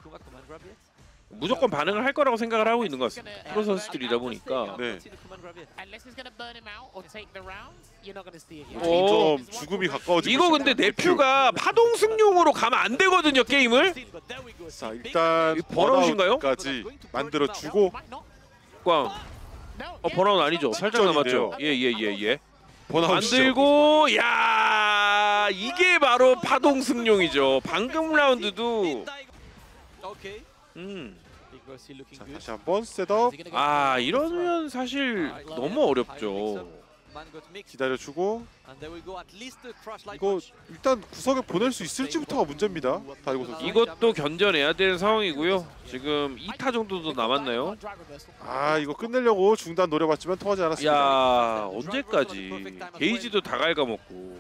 무조건 반응을 할 거라고 생각을 하고 있는 것 같습니다. 프로 선수들이다 보니까. 네. 오. 좀 죽음이 가까워지고 이거 근데 네퓨가 파동 승용으로 가면 안 되거든요, 게임을. 자, 일단 번아웃인가요? 번아웃까지 만들어 주고 꽝. 번아웃 아니죠. 살짝 직전인데요. 남았죠. 예. 번아웃이죠. 만들고 야, 이게 바로 파동 승용이죠. 방금 라운드도 자, 다시 한번 셋업 이러면 사실 너무 어렵죠. 기다려주고 이거 일단 구석에 보낼 수 있을지부터가 문제입니다. 다이고 선수. 이것도 견뎌내야 되는 상황이고요. 지금 2타 정도도 남았나요? 이거 끝내려고 중단 노려봤지만 통하지 않았습니다. 야, 언제까지? 게이지도 다 갉아먹고.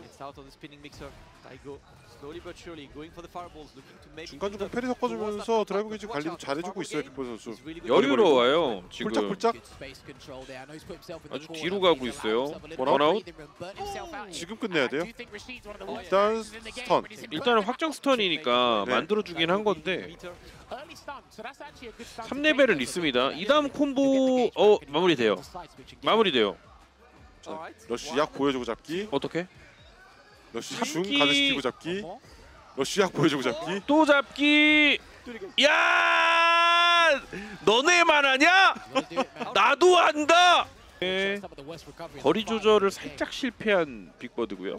중간중간 패리 섞어주면서 드라이브 게이지 관리도 잘해주고 있어요, 킥보 선수. 여유로워요. 지금 폴짝폴짝 아주 뒤로 가고 있어요. 번아웃? 번아웃? 지금 끝내야 돼요. 일단 스턴. 일단은 확정 스턴이니까 네. 만들어주긴 한 건데 3레벨은 있습니다. 이 다음 콤보 마무리돼요. 자, 러쉬 약 보여주고 잡기. 어떻게? 러쉬 잡기. 중 가드시키고 잡기. 러쉬 약 보여주고 잡기. 또 잡기. 야, 너네만 하냐? 나도 한다. 네. 거리 조절을 살짝 실패한 빅버드고요.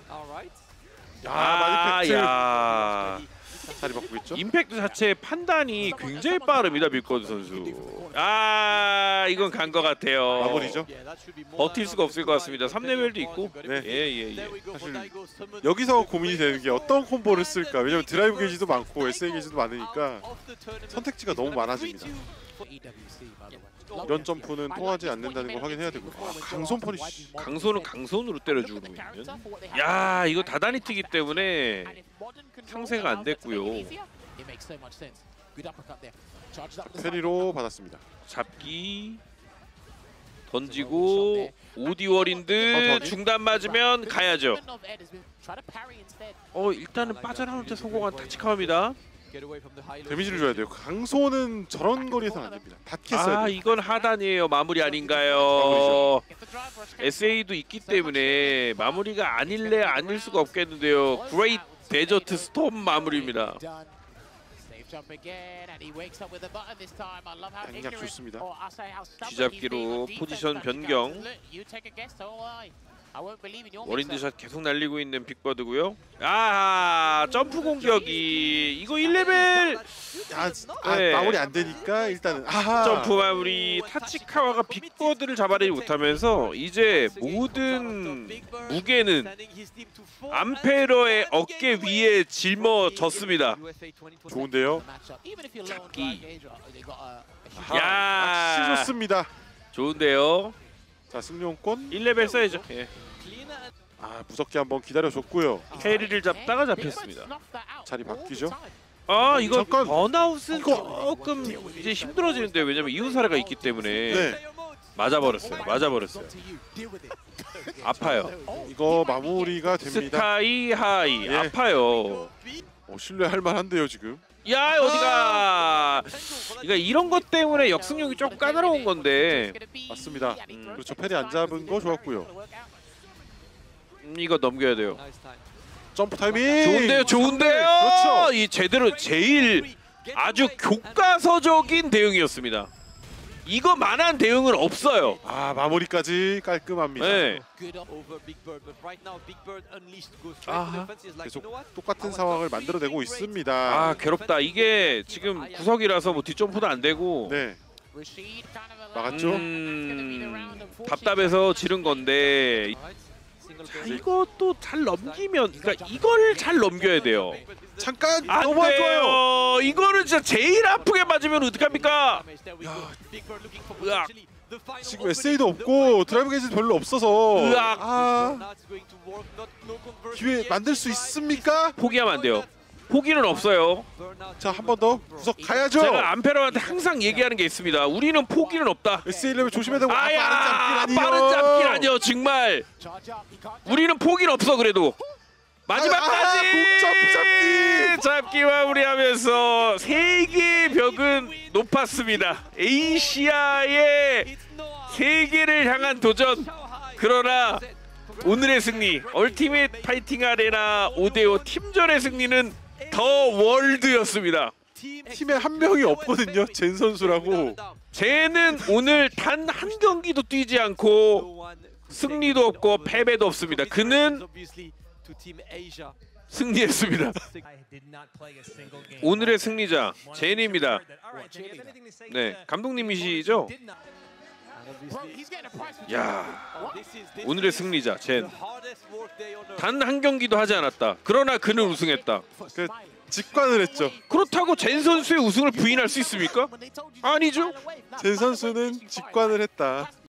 많이 팩트. 야. 자리 바꾸고 있죠. 임팩트 자체의 판단이 굉장히 빠릅니다, 빅버드 선수. 이건 간 것 같아요. 마무리죠. 버틸 수가 없을 것 같습니다. 3레벨도 있고. 네. 예. 사실 여기서 고민이 되는 게 어떤 콤보를 쓸까. 왜냐면 드라이브 게이지도 많고 SA 게이지도 많으니까 선택지가 너무 많아집니다. 이런 점프는 통하지 않는다는 걸 확인해야 되고. 강손 씨. 강손은 강손으로 때려주고 있는. 야 이거 다단히 튀기 때문에 상세가 안 됐고요. 페리로 받았습니다. 잡기 던지고 오디월인드 중단 맞으면 가야죠. 일단은 빠져나올 때 성공한 타치카와입니다. 데미지를 줘야 돼요. 강손은 저런 거리에서는 안 됩니다. 닿겠어야 돼요. 이건 하단이에요. 마무리 아닌가요? SA도 있기 때문에 마무리가 아닐래 아닐 수가 없겠는데요. 그레이트 데저트 스톰 마무리입니다. 양약 좋습니다. 쥐잡기로 포지션 변경. 워린드샷 계속 날리고 있는 빅버드고요. 점프 공격이 이거 1레벨 네. 마무리 안 되니까 일단은 점프 마무리. 타치카와가 빅버드를 잡아내지 못하면서 이제 모든 무게는 암페러의 어깨 위에 짊어졌습니다. 좋은데요. 잡기. 낚시 좋습니다. 좋은데요. 자, 승용권 1레벨 써야죠. 예. 무섭게 한번 기다려줬고요. 캐리를 잡다가 잡혔습니다. 자리 바뀌죠. 이거 잠깐. 번아웃은 조금 이제 힘들어지는데 왜냐면 이웃 사례가 있기 때문에 네. 맞아버렸어요. 아파요. 이거 마무리가 됩니다. 스카이 하이. 예. 아파요. 신뢰할 만한데요 지금. 야 어디가. 그러니까 이런 것 때문에 역승력이 조금 까다로운 건데. 맞습니다. 그렇죠. 페리 안 잡은 거 좋았고요. 이거 넘겨야 돼요. 점프 타이밍. 좋은데요. 그렇죠. 이 제대로 제일 아주 교과서적인 대응이었습니다. 이거만한 대응은 없어요. 마무리까지 깔끔합니다. 네. 계속 똑같은 상황을 만들어내고 있습니다. 괴롭다. 이게 지금 구석이라서 뭐 뒷점프도 안 되고. 네. 막았죠. 답답해서 지른 건데. 이것도 잘 넘기면, 그러니까 이걸 잘 넘겨야 돼요. 잠깐 안 너무 안 좋아요. 돼요. 이거는 진짜 제일 아프게 맞으면 어떡합니까? 으악. 지금 SA도 없고 드라이브 게이지도 별로 없어서 기회 만들 수 있습니까? 포기하면 안 돼요. 포기는 없어요. 자, 한 번 더 구석 가야죠. 제가 암페러한테 항상 얘기하는 게 있습니다. 우리는 포기는 없다. SA 레벨 조심해야 되고. 빠른 잡기라니요. 정말 우리는 포기는 없어. 그래도 마지막까지 점프 잡기 마무리하면서 세계의 벽은 높았습니다. 에이시아의 세계를 향한 도전. 그러나 오늘의 승리, 얼티밋 파이팅 아레나 5대5 팀전의 승리는 더 월드였습니다. 팀에 한 명이 없거든요. 젠 선수라고. 쟤는 오늘 단 한 경기도 뛰지 않고 승리도 없고 패배도 없습니다. 그는 승리했습니다. 오늘의 승리자 젠입니다. 네, 감독님이시죠? 야, 오늘의 승리자 젠. 단 한 경기도 하지 않았다. 그러나 그는 우승했다. 직관을 했죠. 그렇다고 젠 선수의 우승을 부인할 수 있습니까? 아니죠. 젠 선수는 직관을 했다.